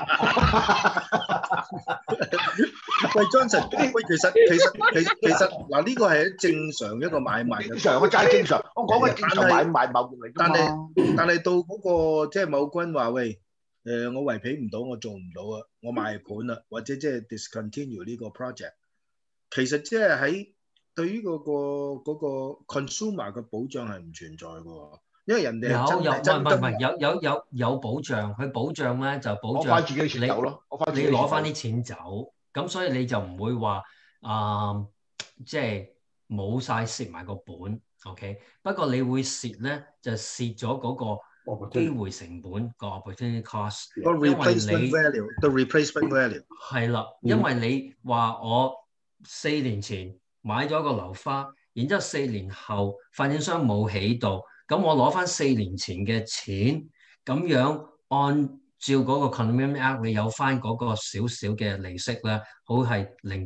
喂 Johnson， 喂其實嗱呢個係正常一個買賣嘅， 正常我真係正常，我講嘅正常買賣貿易嚟㗎嘛。 但係到嗰個即係某君話喂我維皮唔到，我做唔到啊，我賣盤啦，或者即係 discontinue 呢個 project， 其實即係喺對於嗰個 consumer 嘅保障係唔存在嘅喎，因為人哋有保障， 佢保障咧就保障我翻自己錢走咯， 你攞翻啲錢走，咁所以你就唔會話即係冇晒蝕埋個本 ，OK？ 不過你會蝕咧，就蝕咗嗰個機會成本個 opportunity cost， 個 replacement value 係啦，因為你話我4年前買咗個樓花，然之後4年後發展商冇起到，咁我攞翻4年前嘅錢，咁樣按照嗰個 Condominium Act， 你有翻嗰個少少嘅利息咧，好係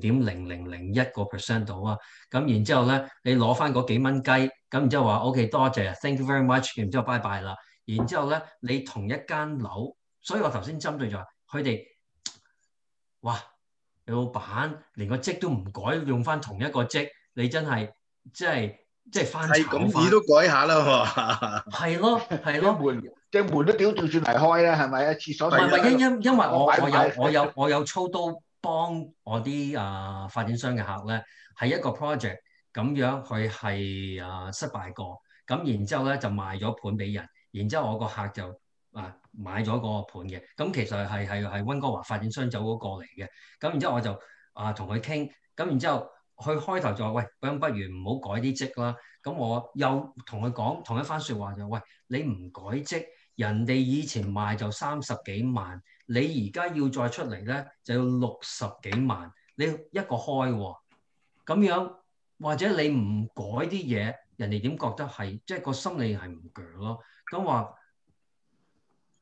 0.0001% 到啊。咁然之後咧，你攞翻嗰幾蚊雞，咁然之後話 OK 多謝 ，thank you very much， 然之後拜拜啦。然之後咧，你同一間樓，所以我頭先針對咗佢哋，哇！你老闆連個職都唔改，用翻同一個職，你真係即係翻炒翻。係咁，你都改下啦喎。 係咯， 隻門都屌調轉嚟開啦，係咪啊？廁所唔係因為我有操刀幫我啲發展商嘅客咧，係一個 project 咁樣，佢係失敗過，咁然之後咧就賣咗盤俾人，然之後我個客就買咗嗰個盤嘅，咁其實係溫哥華發展商走嗰個嚟嘅，咁然之後我就同佢傾，咁然之後佢開頭就話喂，咁不如唔好改啲職啦，咁我又同佢講同一番説話就喂，你唔改職，人哋以前賣就30幾萬，你而家要再出嚟咧就要60幾萬，你一個開喎，咁樣或者你唔改啲嘢，人哋點覺得係即係個心理係唔鋸咯，咁話。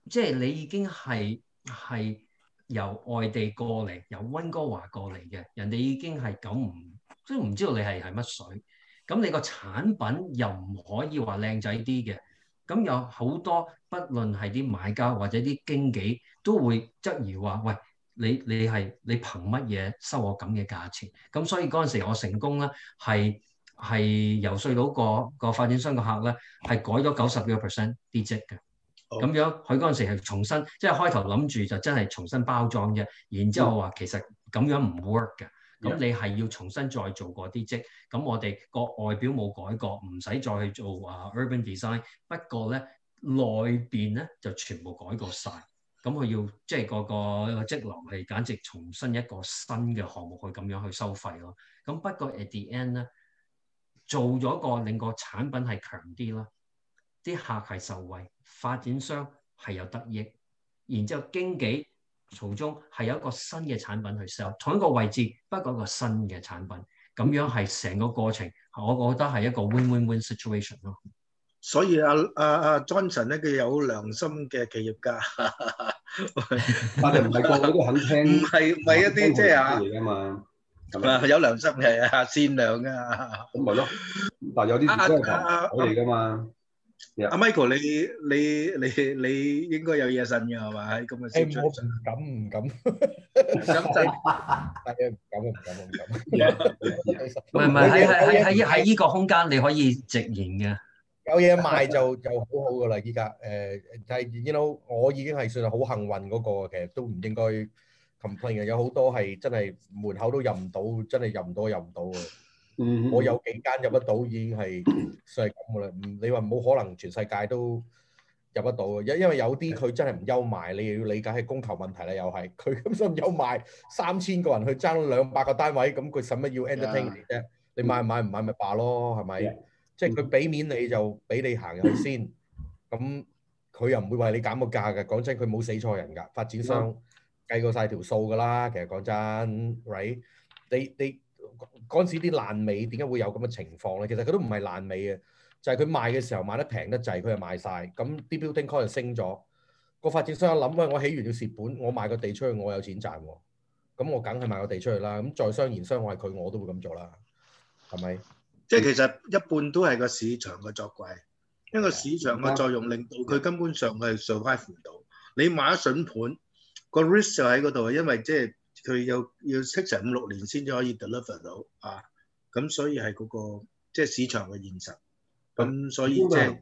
即係你已經係由外地過嚟，由溫哥華過嚟嘅，人哋已經係即係唔知道你係乜水。咁你個產品又唔可以話靚仔啲嘅，咁有好多不論係啲買家或者啲經紀都會質疑話：喂，你憑乜嘢收我咁嘅價錢？咁所以嗰陣時我成功咧係游說到個發展商個客咧係改咗90%啲積嘅。咁樣佢嗰陣時係重新，即係開頭諗住就真係重新包裝啫。然之後話其實咁樣唔 work 嘅，咁你係要重新再做過啲積。咁我哋個外表冇改過，唔使再去做urban design。不過咧內邊咧就全部改過晒。咁佢要即係個積流係簡直重新一個新嘅項目去咁樣去收費咯。咁不過 at the end 咧做咗令個產品係強啲啦。啲客係受惠，發展商係有得益，然之後經紀途中係有一個新嘅產品去 sell， 同一個位置，不過一個新嘅產品，咁樣係成個過程，我覺得係一個 win-win-win situation 咯。 所以阿 Johnson 咧，佢有良心嘅企業家， 但係唔係個個都肯聽， 唔係一啲即係嚟㗎嘛。 有良心嘅，善良㗎。 咁咪咯，但係有啲真係我嚟㗎嘛。 阿 Michael，你應該有嘢信嘅係嘛？喺咁嘅市場， 我唔敢， 咁真係唔敢。 唔係喺呢個空間你可以直言嘅。 有嘢賣就好好噶啦，依家但係我已經係算係好幸運嗰個，其實都唔應該 complain 嘅。有好多係真係門口都入唔到，真係入唔到嘅。我有幾間入得到已經係算係咁噶啦。你話冇可能全世界都入得到嘅，因為有啲佢真係唔憂賣，你又要理解係供求問題啦。又係佢咁想唔憂賣，3000個人去爭200個單位，咁佢使乜要 entertain 你啫？你買唔買咪罷咯，係咪？即係佢俾面你就俾你行入去先，咁佢又唔會為你減個價嘅。講真，佢冇死錯人㗎，發展商計過晒條數㗎啦。其實講真 ，right？ 你嗰陣時啲爛尾點解會有咁嘅情況咧？其實佢都唔係爛尾嘅，就係佢賣嘅時候賣得平得滯，佢就賣晒。咁啲 building cost 就升咗。個發展商諗，喂，我起完要蝕本，我賣個地出去，我有錢賺喎。咁我梗係賣個地出去啦。咁在商言商，我係佢，我都會咁做啦，係咪？ 即係其實一半都係個市場嘅作怪，因為市場嘅作用令到佢根本上係 survive 唔到。你買一筍盤，個 risk 就喺嗰度，因為即係佢要6成5-6年先至可以 deliver 到啊。咁所以係嗰個即係市場嘅現實。咁所以即係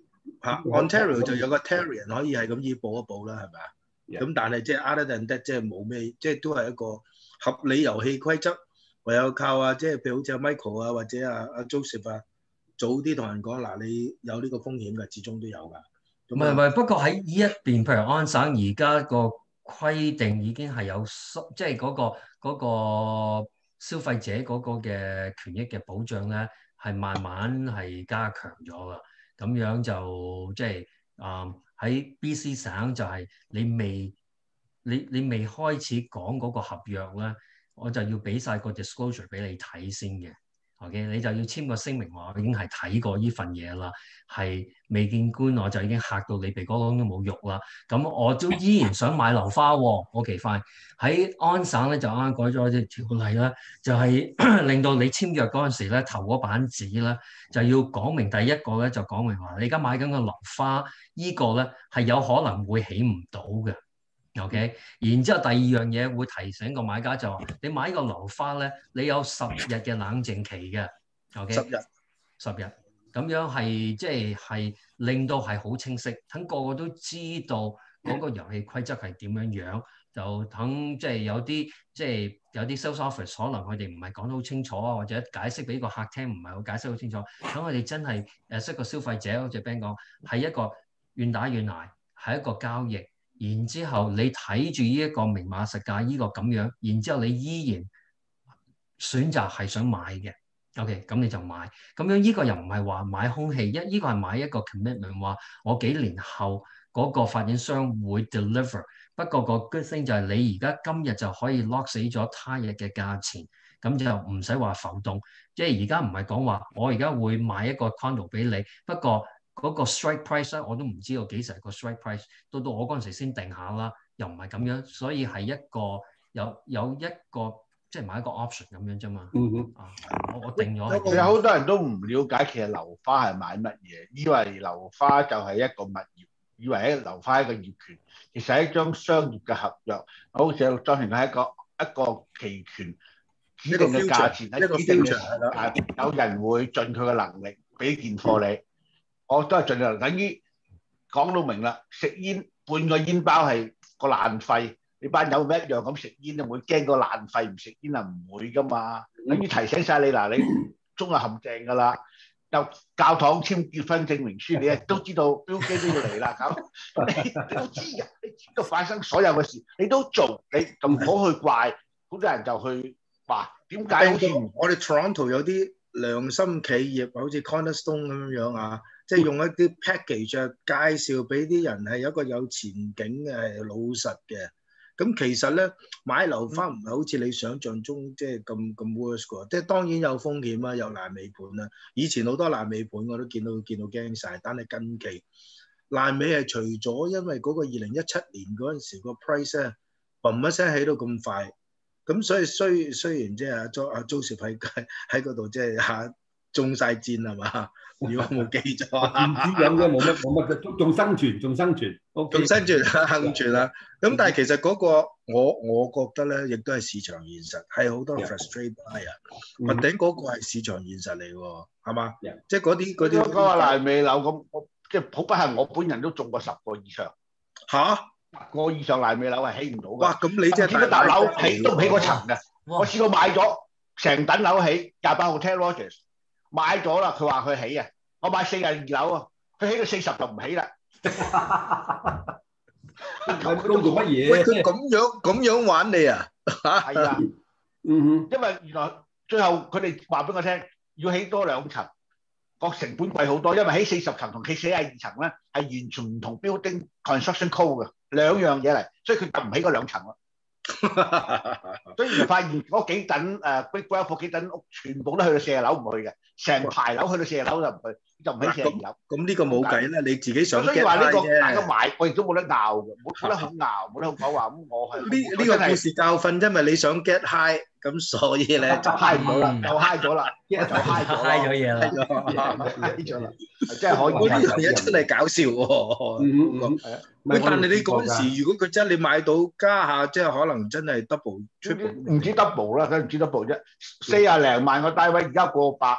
Ontario 就有個 Terrian 可以係咁依報一報啦，係咪啊？咁但係即係 other than that 即係冇咩，即係都係一個合理遊戲規則。唯有靠即係譬如好似阿 Michael 啊，或者阿 Joseph 啊，早啲同人講嗱，你有呢個風險嘅，始終都有㗎。 唔係，不過喺呢一邊，譬如安省而家個規定已經係有即係嗰個消費者嗰個嘅權益嘅保障咧，係慢慢係加強咗㗎。咁樣就即係喺 BC 省就係你未開始講嗰個合約咧。我就要俾晒個 disclosure 俾你睇先嘅 ，OK？ 你就要簽個聲明話我已經係睇過呢份嘢啦，係未見官我就已經嚇到你鼻哥窿都冇肉啦。咁我都依然想買樓花喎，OK fine。喺安省咧就啱啱改咗啲條例啦，就係令到你簽約嗰陣時咧頭嗰版紙咧就要講明第一個咧就講明話你而家買緊個樓花，呢個咧係有可能會起唔到嘅。OK， 然之後第二樣嘢會提醒個買家就話：你買個樓花咧，你有10日嘅冷靜期嘅。OK， 10日，咁樣係即係令到係好清晰，等個個都知道嗰個遊戲規則係點樣樣。就等即係有啲 sales office 可能佢哋唔係講得好清楚啊，或者解釋俾個客聽唔係好解釋好清楚。等佢哋真係識個消費者，好似 Ben 講，係一個願打願挨，係一個交易。然之後你睇住呢一個明碼實價，呢個咁樣，然之後你依然選擇係想買嘅 ，OK， 咁你就買。咁樣呢個又唔係話買空氣，呢個係買一個 commitment， 話我幾年後嗰個發展商會 deliver。不過個 good thing 就係你而家今日就可以 lock 死咗他日嘅價錢，咁就唔使話浮動。即係而家唔係講話我而家會買一個 condo 俾你，不過嗰個 strike price 咧，我都唔知道幾時係個 strike price，到我嗰陣時先定下啦，又唔係咁樣，所以係一個有一個即係買一個 option 咁樣啫嘛。我定咗。 有好多人都唔了解其實樓花係買乜嘢，以為樓花就係一個物業，以為係樓花一個業權，其實係一張商業嘅合約，好似裝成係一個期權。指定嘅價錢喺指定嘅時間，有人會盡佢嘅能力俾件貨你，我都係盡量。等於講到明啦，食煙半個煙包係個爛費，你班友咪一樣咁食煙，就會驚個爛費，唔食煙啊唔會噶嘛。等於提醒晒你嗱，你中啊陷阱㗎啦，又教堂簽結婚證明書，你都知道標機都要嚟啦，咁你都知㗎，你知道發生所有嘅事，你都做，你就唔好去怪，好多人就去。點解好似我哋 Toronto 有啲良心企業，好似 Cornerstone 咁樣啊，即係用一啲 package 介紹俾啲人係一個有前景嘅、係老實嘅。咁其實咧買樓花唔係好似你想象中即係咁 worse 㗎，即係當然有風險啦，有爛尾盤啦。以前好多爛尾盤我都見到驚晒，但係近期爛尾係除咗因為嗰個2017年嗰陣時個 price 咧嘣一聲起到咁快。咁所以雖然即係阿 Joseph 喺嗰度即係嚇中晒箭係嘛？如果我冇記錯， 唔知咁啫，冇乜仲生存，仲生存幸存啦。咁但係其實嗰個我覺得咧，亦都係市場現實，係好多 frustrated buyer。或者嗰個係市場現實嚟喎，係嘛？即係嗰啲嗰個爛尾樓咁，即係好不幸，我本人都中過10個以上。 嚇 ！10個以上爛尾樓係起唔到㗎。 哇！咁你即係見到搭樓起都唔起嗰層嘅。我試過買咗成棟樓起，28 Hotel Rogers 買咗啦，佢話佢起啊，我買42樓啊，佢起到40就唔起啦。 咁做乜嘢？ 喂，佢咁樣玩你啊？ 係啊，因為原來最後佢哋話俾我聽，要起多2層。個成本貴好多，因為起40層同起42層咧係完全唔同 building construction code 嘅2樣嘢嚟，所以佢就唔起嗰2層咯。所以就發現嗰幾棟Big Brother 幾棟屋全部都去到40樓唔去嘅，成排樓去到40樓就唔去，就唔起42樓。 咁呢個冇計啦，你自己想 get high 啫。 所以話呢個大家買，我亦都冇得拗嘅，冇得好拗，冇得好講話。咁我係呢個故事教訓，因為你想 get high，咁所以咧就 high 唔到啦， 又 high 咗啦，就 high 咗嘢啦 ，high 咗啦，真係可以。 呢樣嘢真係搞笑喎。喂，但係你嗰陣時，如果佢真係你買到加下，即係可能真係 double， 唔止 double 啦，佢唔止 double 啫，40零萬個單位而家過百，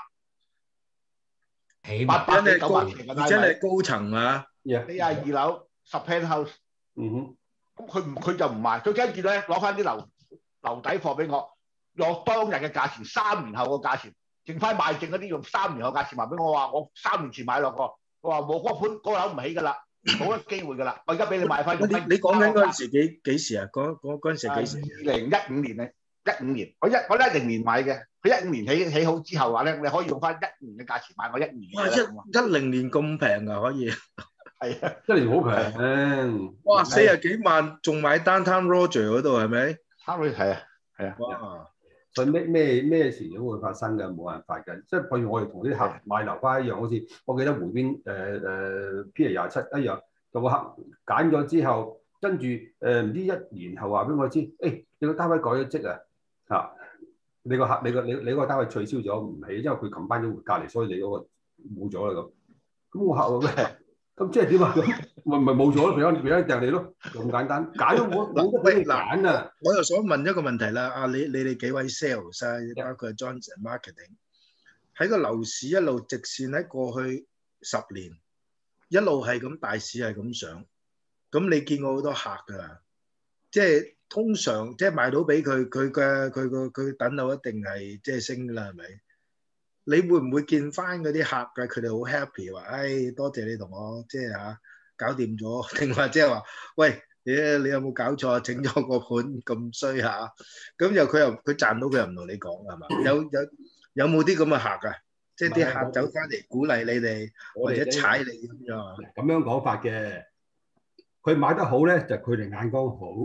起 800幾900萬個單位， 真係高層啊 ！42樓10 penthouse，咁佢就唔賣，佢跟住咧攞翻啲樓底貨俾我，落當日嘅價錢，3年後個價錢，剩翻賣剩嗰啲用3年後價錢賣俾我，話我3年前買落過，我話冇嗰盤嗰樓唔起㗎啦。冇乜機會㗎啦！我而家俾你買翻。你講緊嗰陣時幾時啊？嗰陣時幾時 ？2015年啊，15年。我10年買嘅，佢15年起好之後話咧，你可以用翻15年嘅價錢買我15年嘅。 哇！10年咁平啊，可以。 係啊 ，1年好平。 哇！40幾萬仲買 Downtown Roger 嗰度係咪？ 差唔多係啊，係啊。 哇！所以咩事都會發生嘅，冇辦法嘅。即係譬如我哋同啲客買樓花一樣，好似我記得湖邊Pier 27一樣，個客揀咗之後，跟住唔知1年後話俾我知，你個單位改咗職啊嚇！你個個單位取消咗唔起，因為佢combine咗隔離，所以你嗰個冇咗啦咁。咁我客話咩？咁即係點啊？咪冇咗咯，俾翻掟你咯，咁簡單，揀都冇得俾你揀啊！ 我又想問一個問題啦，你哋幾位 sales 啊，包括 Johnson Marketing，喺個樓市一路直線喺過去10年一路係咁大市係咁上，咁你見過好多客㗎啦，即係通常即係賣到俾佢等樓一定係即係升㗎啦，係咪？你會唔會見翻嗰啲客嘅佢哋好 happy 話，多謝你同我即係搞掂咗，定話即係話，喂，你有冇搞錯整咗個盤咁衰嚇？咁佢賺到佢又唔同你講係嘛？有冇啲咁嘅客啊？即係啲客走翻嚟鼓勵你哋或者踩你咁樣？ 咁樣講法嘅，佢買得好咧就佢哋眼光好，唔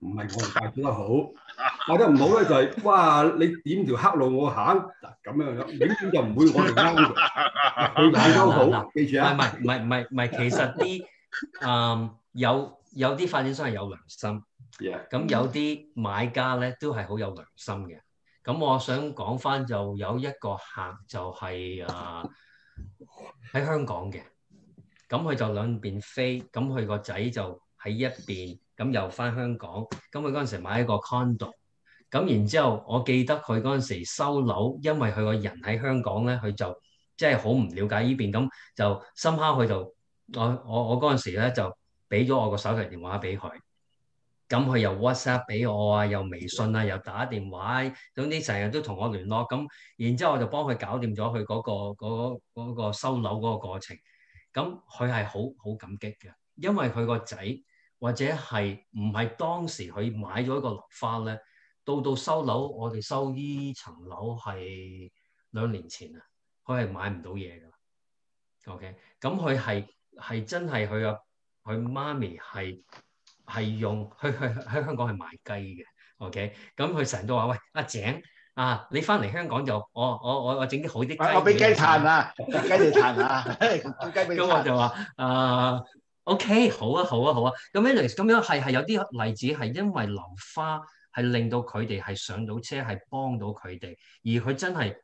唔係我哋帶得好，帶得唔好咧就係、哇！你點條黑路我行嗱咁樣，永遠就唔會我哋啱嘅。佢帶得好，記住啊！ 唔係，其實啲有啲發展商係有良心，咁有啲買家咧都係好有良心嘅。咁我想講翻就有一個客就係喺香港嘅，咁佢就兩邊飛，咁佢個仔就喺一邊，咁又翻香港，咁佢嗰陣時買一個 condo， 咁然之後我記得佢嗰陣時收樓，因為佢個人喺香港咧，佢就即係好唔了解呢邊，咁就深刻佢就我嗰陣時咧就俾咗我個手提電話俾佢。咁佢又 WhatsApp 俾我啊，又微信啊，又打電話，總之成日都同我聯絡。咁然之後我就幫佢搞掂咗佢嗰個收樓嗰個過程。咁佢係好感激嘅，因為佢個仔或者係唔係當時佢買咗一個樓花咧，到收樓我哋收呢層樓係2年前啊，佢係買唔到嘢㗎。OK， 咁佢係真係佢媽咪係用喺香港係賣雞嘅。OK， 咁佢成日都話：喂，阿井啊，你翻嚟香港就我整啲好啲雞， 我俾雞彈啊，雞你彈啊，雞俾。 咁我就話OK， 好啊。咁anyways，咁樣係有啲例子係因為樓花係令到佢哋係上到車，係幫到佢哋，而佢真係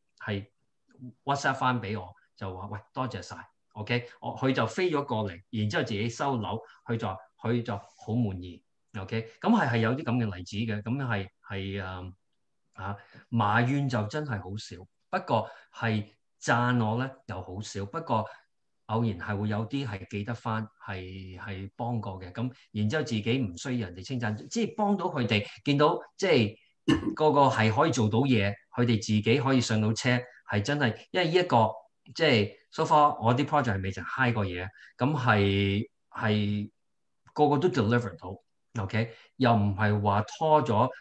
WhatsApp 翻俾我，就話：喂，多謝晒。OK， 佢就飛咗過嚟，然之後自己收樓，佢就好滿意。OK， 咁係有啲咁嘅例子嘅，咁係埋怨就真係好少，不過係讚我咧又好少，不過偶然係會有啲係記得翻，係幫過嘅，咁然之後自己唔需要人哋稱讚，即係幫到佢哋，見到即係個係可以做到嘢，佢哋自己可以上到車，係真係，因為呢一個即係 so far 我啲 project 係未曾 high 過嘢，咁係個個都 deliver 到 ，OK， 又唔係話拖咗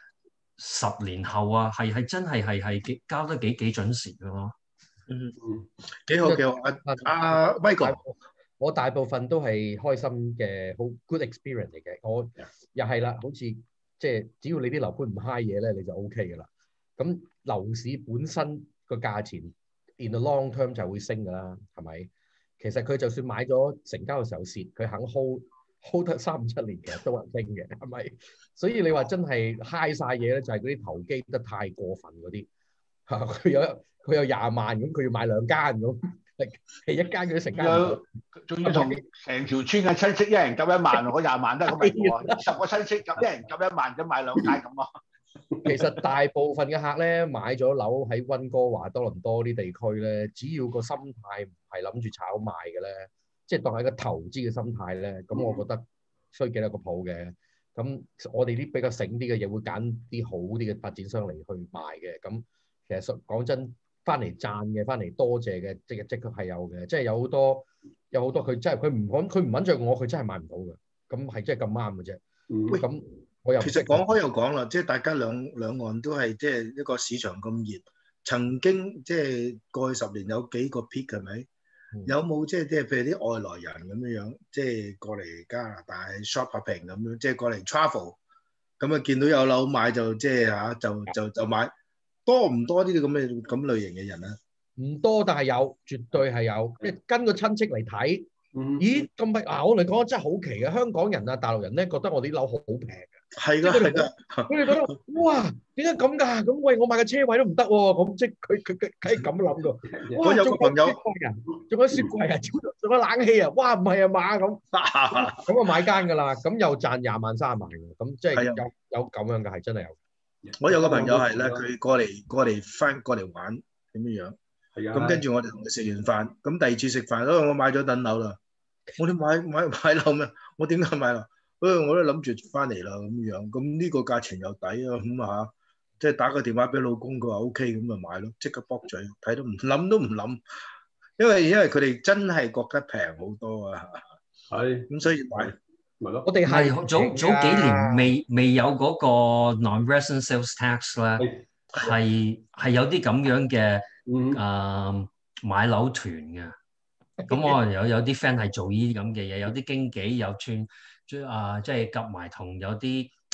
10年後啊，係真係交得幾準時嘅咯。 幾好。阿 Michael， 我大部分都係開心嘅，好 good experience 嚟嘅。我又係啦，好似即係只要你啲樓盤唔 high 嘢咧，你就 OK 嘅啦。咁樓市本身個價錢 in the long term 就會升㗎啦，係咪？其實佢就算買咗成交嘅時候蝕，佢肯 hold 得3-7年嘅都係升嘅，係咪？所以你話真係 high 晒嘢咧，就係嗰啲投機得太過分嗰啲嚇，佢有20萬咁，佢要買2間咁，係一間佢都成間唔到， 仲要同成條村嘅親戚一人夾1萬，嗰20萬都係咁嚟喎，10個親戚夾一人夾1萬，咁買2間咁啊！ 其實大部分嘅客咧買咗樓喺溫哥華、多倫多啲地區咧，只要個心態唔係諗住炒賣嘅咧，即係當係一個投資嘅心態咧，咁我覺得需要幾多個鋪嘅。咁我哋啲比較醒啲嘅嘢會揀啲好啲嘅發展商嚟去賣嘅。咁其實講真，翻嚟讚嘅、翻嚟多謝嘅，即刻係有嘅。即係有好多佢真係佢唔揾着我，佢真係買唔到嘅。咁係真係咁啱嘅啫。 喂， 咁我又其實講開又講啦，即係大家兩岸都係即係一個市場咁熱，曾經即係過去10年有幾個 peak 係咪？有冇即係譬如啲外來人咁樣，即係過嚟加拿大 shopping 咁樣，即係過嚟 travel，咁啊見到有樓買就即係就買，多唔多啲咁類型嘅人啊？唔多，但係有，絕對係有，即係跟個親戚嚟睇。咦咁咪我嚟講真係好奇嘅，香港人啊、大陸人咧覺得我啲樓好平嘅， 係㗎，佢哋覺得哇點解咁㗎？咁喂我買個車位都唔得喎，咁即係佢梗係咁諗㗎。 我有個朋友， 仲有雪櫃啊，仲有冷氣啊，哇唔係啊嘛咁，咁啊買間㗎啦，咁又賺20萬30萬㗎，咁即係有咁樣㗎，係真係有。 我有個朋友係咧，佢過嚟玩咁樣。咁跟住我哋同佢食完飯，咁第2次食飯，我買咗等樓啦。我哋買樓咩？我點解買樓？我都諗住翻嚟啦咁樣。咁呢個價錢又抵啊，咁啊，即係打個電話俾老公，佢話 OK，咁咪買咯，即刻卜嘴，睇都唔諗，因為佢哋真係覺得平好多啊。係，咁所以買咪咯。 我哋係早幾年未有嗰個 non-resident sales tax 咧，係有啲咁樣嘅。買樓團嘅，咁我有啲 friend 係做呢啲咁嘅嘢，有啲經紀有即係夾埋同有啲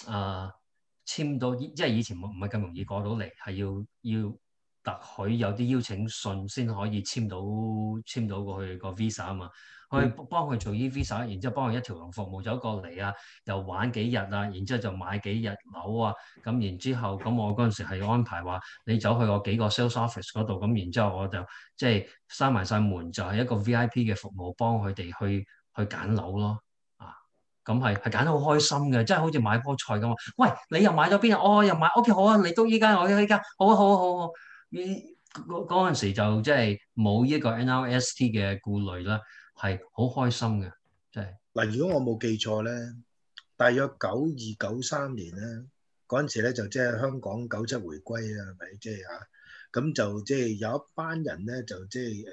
簽到，即係以前唔係咁容易過到嚟，係要特許有啲邀請信先可以簽到過去個 visa 啊嘛。去幫佢做依 visa，然之後幫佢一條龍服務走過嚟啊，又玩幾日啊，然之後就買幾日樓啊，咁然之後咁我嗰陣時係安排話你走去我幾個 sales office 嗰度，咁然之後我就即係閂埋晒門，就係一個 VIP 嘅服務，幫佢哋去揀樓咯，咁係揀得好開心嘅，真係好似買棵菜咁啊！喂，你又買咗邊啊？哦，又買 OK 好啊，你都依家我依家好啊好啊好啊！嗰陣時就即係冇呢個 NRST 嘅顧慮啦。係好開心嘅，真係。 嗱，如果我冇記錯咧，大約92、93年咧，嗰陣時咧就即係香港97回歸啊，係咪？即係嚇，咁就即係有一班人咧，就即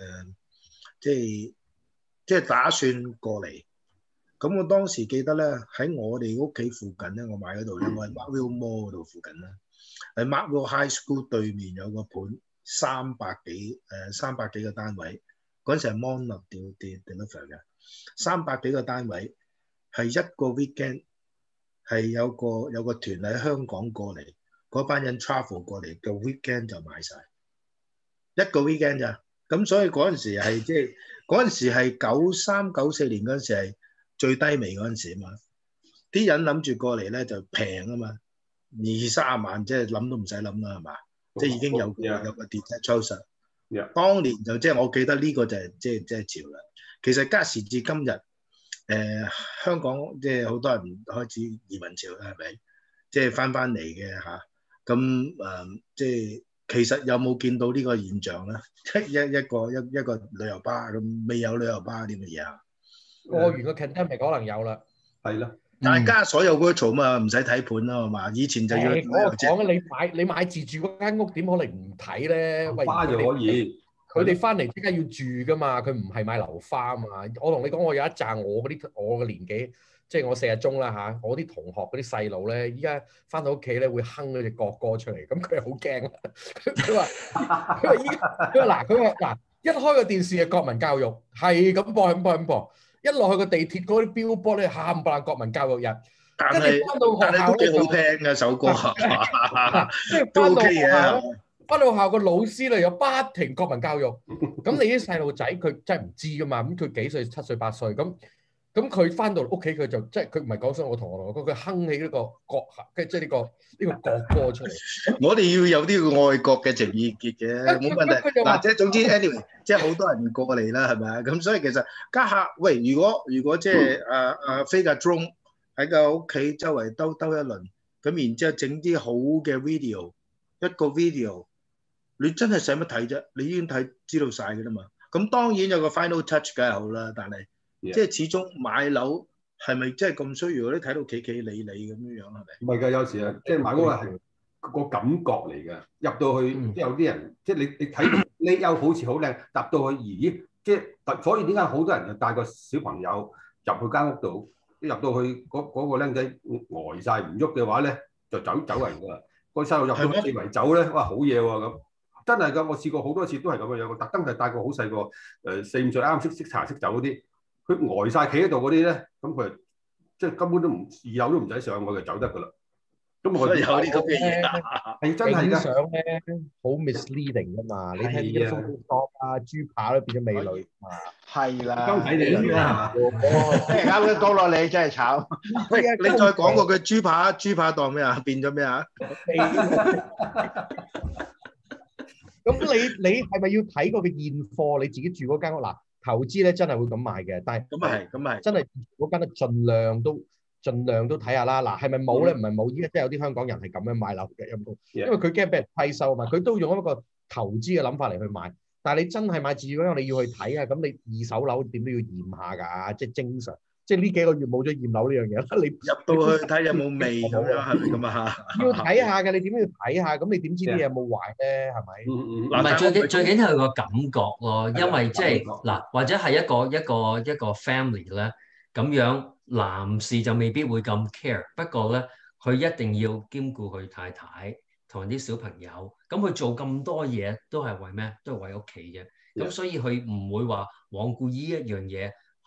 係打算過嚟。咁我當時記得咧，喺我哋屋企附近咧，我買嗰度咧，我係 Markville Mall 嗰度附近啦，喺 Markville High School 對面有個盤，300幾個單位。嗰陣時係 Mon deliver 嘅，300幾個單位，係一個 weekend 係有個團喺香港過嚟，嗰班人 travel 過嚟嘅 weekend 就買晒，一個 weekend 咋，咁所以嗰陣時係即係嗰陣時係93、94年嗰陣時係最低微嗰陣時啊嘛，啲人諗住過嚟咧就平啊嘛，20-30萬即係諗都唔使諗啦係嘛，即係已經有個 detached house。當年就即係我記得呢個就係即係潮啦。其實家時至今日，香港即係好多人開始移民潮啦，係咪？即係翻嚟嘅嚇。咁即係其實有冇見到呢個現象咧？一個旅遊巴咁，未有旅遊巴啲乜嘢啊？ 過完個 pandemic 可能有啦。 係啦。 大家所有 virtual 嘛，唔使睇盤啦，係嘛？以前就要我講你買自住嗰間屋，點可能唔睇咧？喂， 花就可以。 佢哋翻嚟即刻要住噶嘛，佢唔係買樓花啊嘛。我同你講，我有一紮我嘅年紀，即係我40中啦嚇，我啲同學嗰啲細路咧，依家翻到屋企咧會哼嗰隻國歌出嚟，咁佢係好驚。佢話依家佢話一開個電視係國民教育，係咁播。一落去個地鐵嗰啲 billboard 咧，冚唪唥國民教育日，跟住翻到學校咧都幾好聽嘅首歌， 即係翻到學校，翻到學校個老師咧又不停國民教育，咁你啲細路仔佢真係唔知噶嘛，咁佢幾歲7歲8歲咁佢翻到屋企佢就即係佢唔係講聲我同學講，佢哼起呢個國即係呢個國歌出嚟。我哋要有啲愛國嘅情意結嘅，冇問題。嗱，即係總之 anyway， 即係好多人過嚟啦，係咪啊？咁所以其實家下喂，如果即係飛架 drone 喺個屋企周圍兜一輪，咁然之後整啲好嘅 video， 一個 video， 你真係使乜睇啫？你已經知道晒㗎啦嘛。咁當然有個 final touch 梗係好啦，但係。即係始終買樓係咪真係咁需要？你睇到企理咁樣係咪？ 唔係㗎，有時啊，即係買屋係個感覺嚟㗎。入到去，即係有啲人，即係你睇你又好似好靚，入到去咦，即係所以點解好多人就帶個小朋友入去間屋度，入到去嗰個僆仔呆晒唔喐嘅話咧，就走人㗎啦。個細路入到四圍走咧，哇好嘢喎咁，真係㗎！我試過好多次都係咁樣樣，特登係帶個好細個4、5歲啱識查識走嗰啲。佢呆晒企喺度嗰啲咧，咁佢即係根本都唔2樓都唔使上，我就走得噶啦。咁我有啲咁嘅嘢係真係㗎。 相咧好 misleading 㗎嘛，你睇啲 Photoshop 啊，豬扒都變咗美女嘛。係啦。 剛睇你啦。 即係啱啱講落你真係慘。 喂，你再講過句豬扒當咩啊？變咗咩啊？ 咁你係咪要睇過嘅現貨？你自己住嗰間屋嗱？投資咧真係會咁賣嘅，但係咁係真係嗰間咧盡量都睇下啦。嗱，係咪冇咧？唔係冇，依家真係有啲香港人係咁樣買樓嘅陰公，因為佢驚俾人批收啊嘛。佢都用一個投資嘅諗法嚟去買，但係你真係買自住嗰樣，你要去睇啊。咁你2手樓點都要驗下㗎，即係正常。即係呢幾個月冇咗驗樓呢樣嘢啦。你入到去睇有冇味咁樣係咪咁啊？ 要睇下嘅，你點都要睇下。咁你點知啲嘢有冇壞咧？係咪？ 唔係最緊係個感覺咯，因為即係嗱，或者係一個 family 咧咁樣，男士就未必會咁 care。不過咧，佢一定要兼顧佢太太同啲小朋友。咁佢做咁多嘢都係為咩？都係為屋企嘅。咁所以佢唔會話罔顧呢一樣嘢。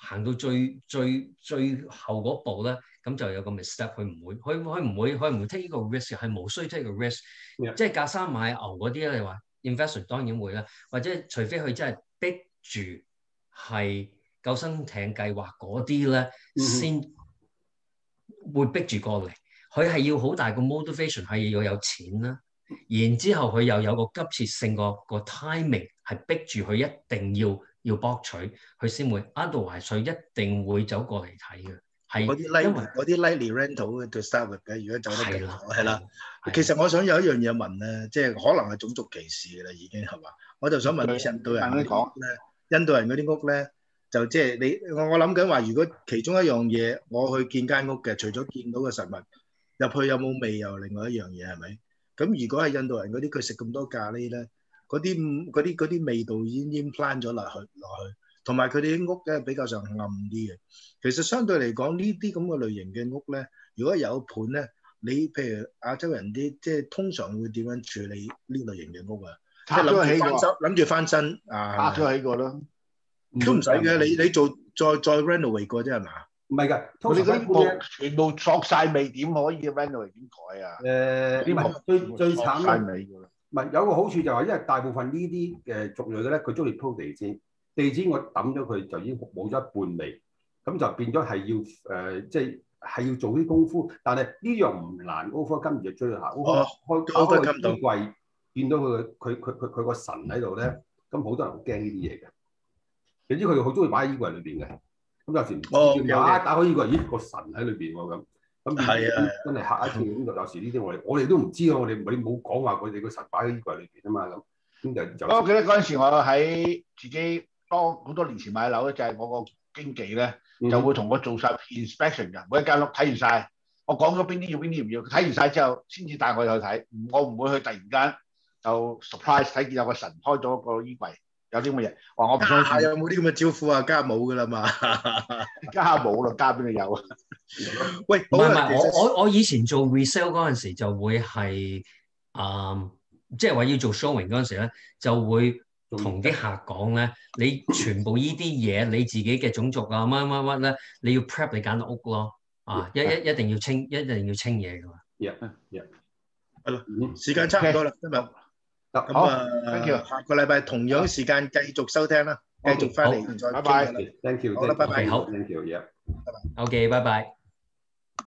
行到最後嗰步咧，咁就有個 misstep，佢唔會 take 呢個 risk， 係無需 take 個 risk。即係隔山買牛嗰啲咧，你話 investor 當然會啦，或者除非佢真係逼住係救生艇計劃嗰啲咧，先會逼住過嚟。佢係要好大個 motivation，係要有錢啦，然之後佢又有個急切性個 timing， 係逼住佢一定要博取，佢先會 otherwise 佢一定會走過嚟睇嘅。係嗰啲 lightly rental to start with 嘅，如果走得咁係啦。其實我想有一樣嘢問咧，即係可能係種族歧視嘅啦，已經係嘛？我就想問印度人嗰啲屋咧，印度人嗰啲屋咧，就即係我諗緊話，如果其中一樣嘢我去見間屋嘅，除咗見到個實物，入去有冇味又另外一樣嘢係咪？咁如果係印度人嗰啲，佢食咁多咖喱咧，嗰啲味道已經 implant 咗落去，同埋佢哋啲屋咧比較上暗啲嘅。其實相對嚟講，呢啲咁嘅類型嘅屋咧，如果有盤咧，你譬如亞洲人啲，即係通常會點樣處理呢類型嘅屋啊？即係諗住翻身啊， 拆咗起過咯， 都唔使嘅。你做再 renovate 過啫係嘛？ 唔係㗎， 我哋嗰啲木全部索曬味，點可以 renovate 點改啊？ 唔係最慘咧， 唔係有個好處就係，因為大部分呢啲嘅族裔嘅咧，佢中意鋪地氈，地氈我抌咗佢就已經冇咗一半味，咁就變咗係要即係要做啲功夫。但係呢樣唔難 overcome 就追下開個衣櫃，見到佢個神喺度咧，咁好多人好驚呢啲嘢嘅。你知佢哋好中意擺喺衣櫃裏邊嘅。咁有時唔知打開呢個，咦個神喺裏邊喎咁係啊，真係嚇一跳。咁有時呢啲我哋都唔知啊，我哋你冇講話佢哋個神擺喺衣櫃裏邊啊嘛咁就。我記得嗰陣時我喺自己好多年前買樓咧，就係我個經紀咧就會同我做晒 inspection 㗎，每一間屋睇完晒，我講咗邊啲要邊啲唔要，睇完晒之後先至帶我去睇，我唔會去突然間就 surprise 睇見有個神開咗個衣櫃。有啲乜嘢？話我唔相信。有冇啲咁嘅招呼啊？家冇噶啦嘛，家冇啦，家邊度有啊？ 喂，唔係我以前做 resale 嗰陣時就會係即係話要做 showing 嗰陣時咧，就會同啲客講咧，你全部呢啲嘢你自己嘅種族啊乜乜乜咧，你要 prep 你揀到屋咯，一定要清嘢噶嘛。 係咯，時間差唔多啦，今日。咁啊，下個禮拜同樣時間繼續收聽啦，繼續翻嚟再傾啦。Thank you， 好啦，拜拜。 好 ，Thank you，拜拜。 OK，拜拜。